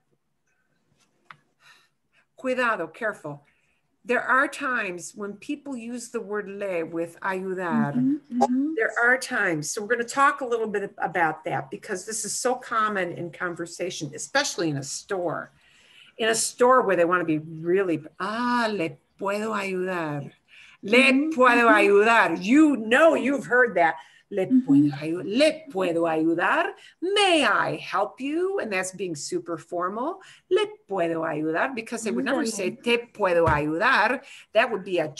cuidado, careful. There are times when people use the word le with ayudar. There are times. So we're going to talk a little bit about that because this is so common in conversation, especially in a store. In a store where they want to be really, le puedo ayudar. Le puedo ayudar. You've heard that. Le puedo ayudar. May I help you? And that's being super formal. Le puedo ayudar because they would never say te puedo ayudar. That would be a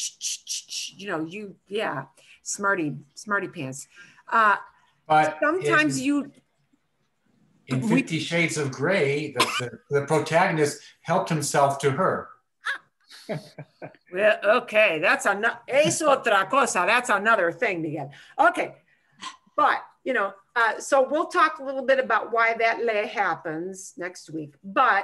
smarty pants. But sometimes in 50 Shades of Grey, the protagonist helped himself to her. Well, okay, es otra cosa. That's another thing, Miguel. Okay, but, so we'll talk a little bit about why that le happens next week. But,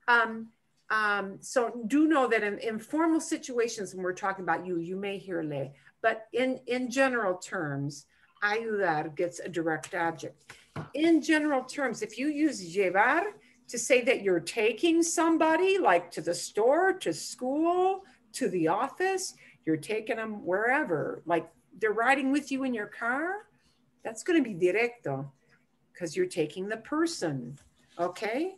so do know that in informal situations, when we're talking about you may hear le, but in general terms, ayudar gets a direct object. In general terms, if you use llevar to say that you're taking somebody like to the store, to school, to the office, you're taking them wherever, like they're riding with you in your car, that's going to be directo because you're taking the person, okay?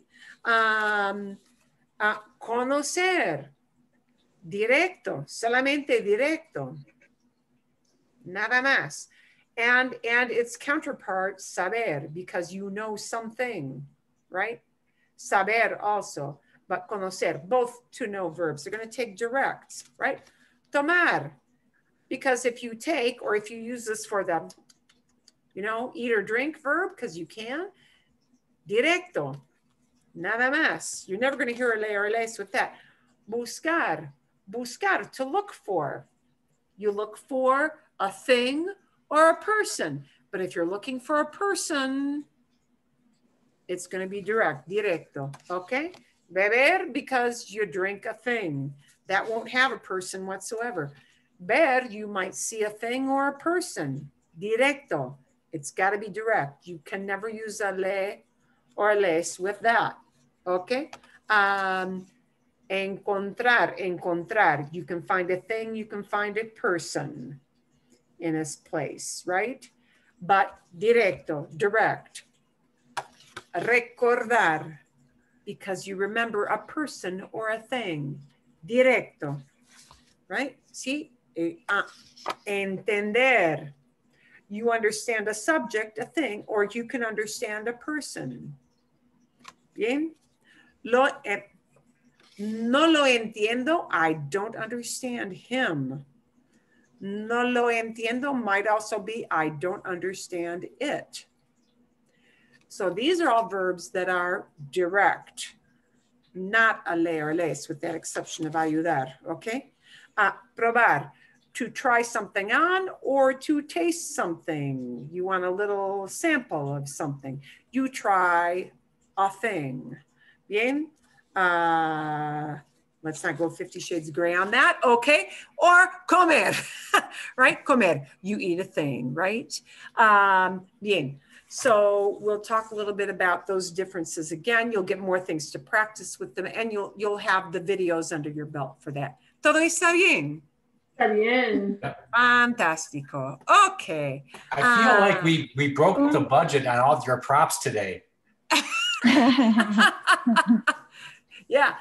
Conocer, directo, solamente directo, nada más. And its counterpart, saber, because you know something, right? Saber also, but conocer, both to know verbs. They're going to take directs, right? Tomar, because if you take, or if you use this for the, you know, eat or drink verb, because you can, directo, nada más. You're never going to hear a le or les with that. Buscar, buscar, to look for. You look for a thing or a person. But if you're looking for a person, it's going to be direct, directo, okay? Beber, because you drink a thing. That won't have a person whatsoever. Ver, you might see a thing or a person. Directo, it's got to be direct. You can never use a le or a les with that, okay? Encontrar, encontrar. You can find a thing, you can find a person in its place, right? But directo, direct. Recordar, because you remember a person or a thing. Directo, right? See? Entender. You understand a subject, a thing, or you can understand a person. Bien? No lo entiendo, I don't understand him. No lo entiendo might also be I don't understand it. So these are all verbs that are direct, not a le or les, with that exception of ayudar, okay? Probar, to try something on or to taste something. You want a little sample of something. You try a thing. Bien? Let's not go 50 Shades of Gray on that, okay? Or comer, right? Comer, you eat a thing, right? Bien. So we'll talk a little bit about those differences again. You'll get more things to practice with them, and you'll have the videos under your belt for that. ¿Todo está bien? Está bien. Fantástico. Okay. I feel like we broke the budget on all of your props today. Yeah.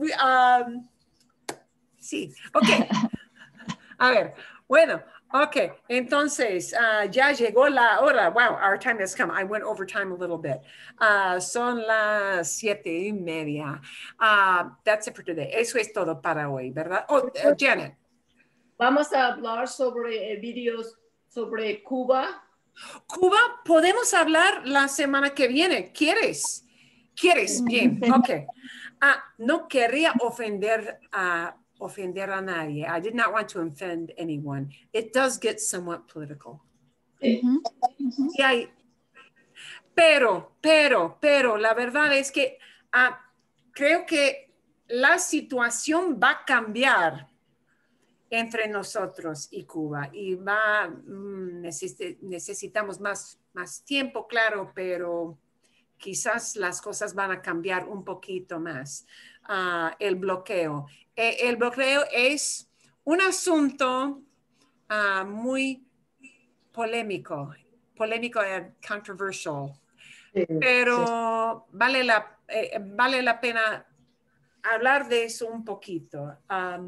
Sí. Okay. A ver. Bueno. Okay, entonces ya llegó la hora. Wow, our time has come. I went over time a little bit. Son las 7:30. That's it for today. Eso es todo para hoy, ¿verdad? Oh, Janet. Vamos a hablar sobre videos sobre Cuba. Cuba, podemos hablar la semana que viene. ¿Quieres? ¿Quieres? Bien, ok. No quería ofender a nadie. I did not want to offend anyone. It does get somewhat political. Mm-hmm. Sí, pero, la verdad es que creo que la situación va a cambiar entre nosotros y Cuba y necesitamos más tiempo, claro, pero quizás las cosas van a cambiar un poquito más. El bloqueo. El bloqueo es un asunto muy polémico y controversial, pero sí. Vale la pena hablar de eso un poquito.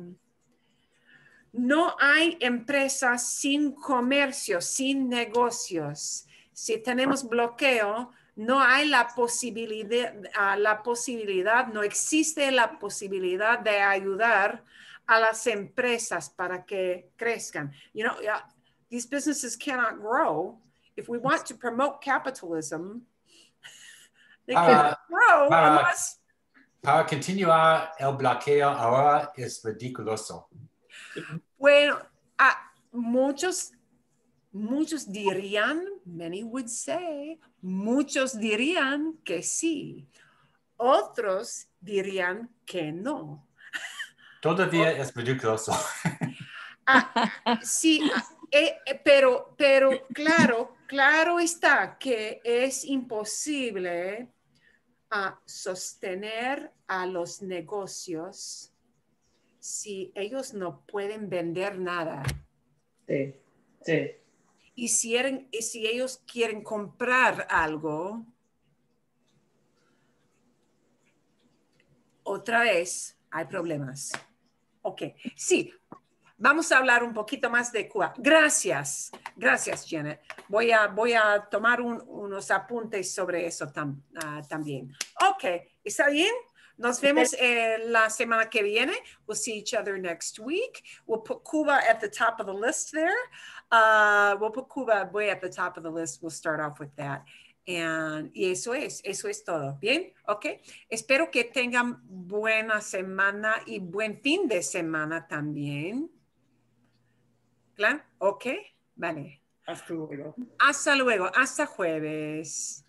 No hay empresas sin comercio, sin negocios. Si tenemos bloqueo, no hay la posibilidad, no existe la posibilidad de ayudar a las empresas para que crezcan. You know, these businesses cannot grow. If we want to promote capitalism, they cannot grow unless... Para continuar el bloqueo ahora es ridiculoso. Bueno, muchos dirían, many would say, muchos dirían que sí. Otros dirían que no. Todavía es ridiculoso. Sí, Pero claro está que es imposible sostener a los negocios si ellos no pueden vender nada. Sí, sí. Y si ellos quieren comprar algo, otra vez hay problemas. Ok, sí. Vamos a hablar un poquito más de Cuba. Gracias, Janet. Voy a tomar unos apuntes sobre eso también. Ok, ¿está bien? Nos vemos la semana que viene. We'll see each other next week. We'll put Cuba at the top of the list there. We'll put Cuba way at the top of the list. We'll start off with that. Y eso es todo. ¿Bien? Ok. Espero que tengan buena semana y buen fin de semana también. ¿Claro? Ok. Vale. Hasta luego. Hasta luego. Hasta jueves.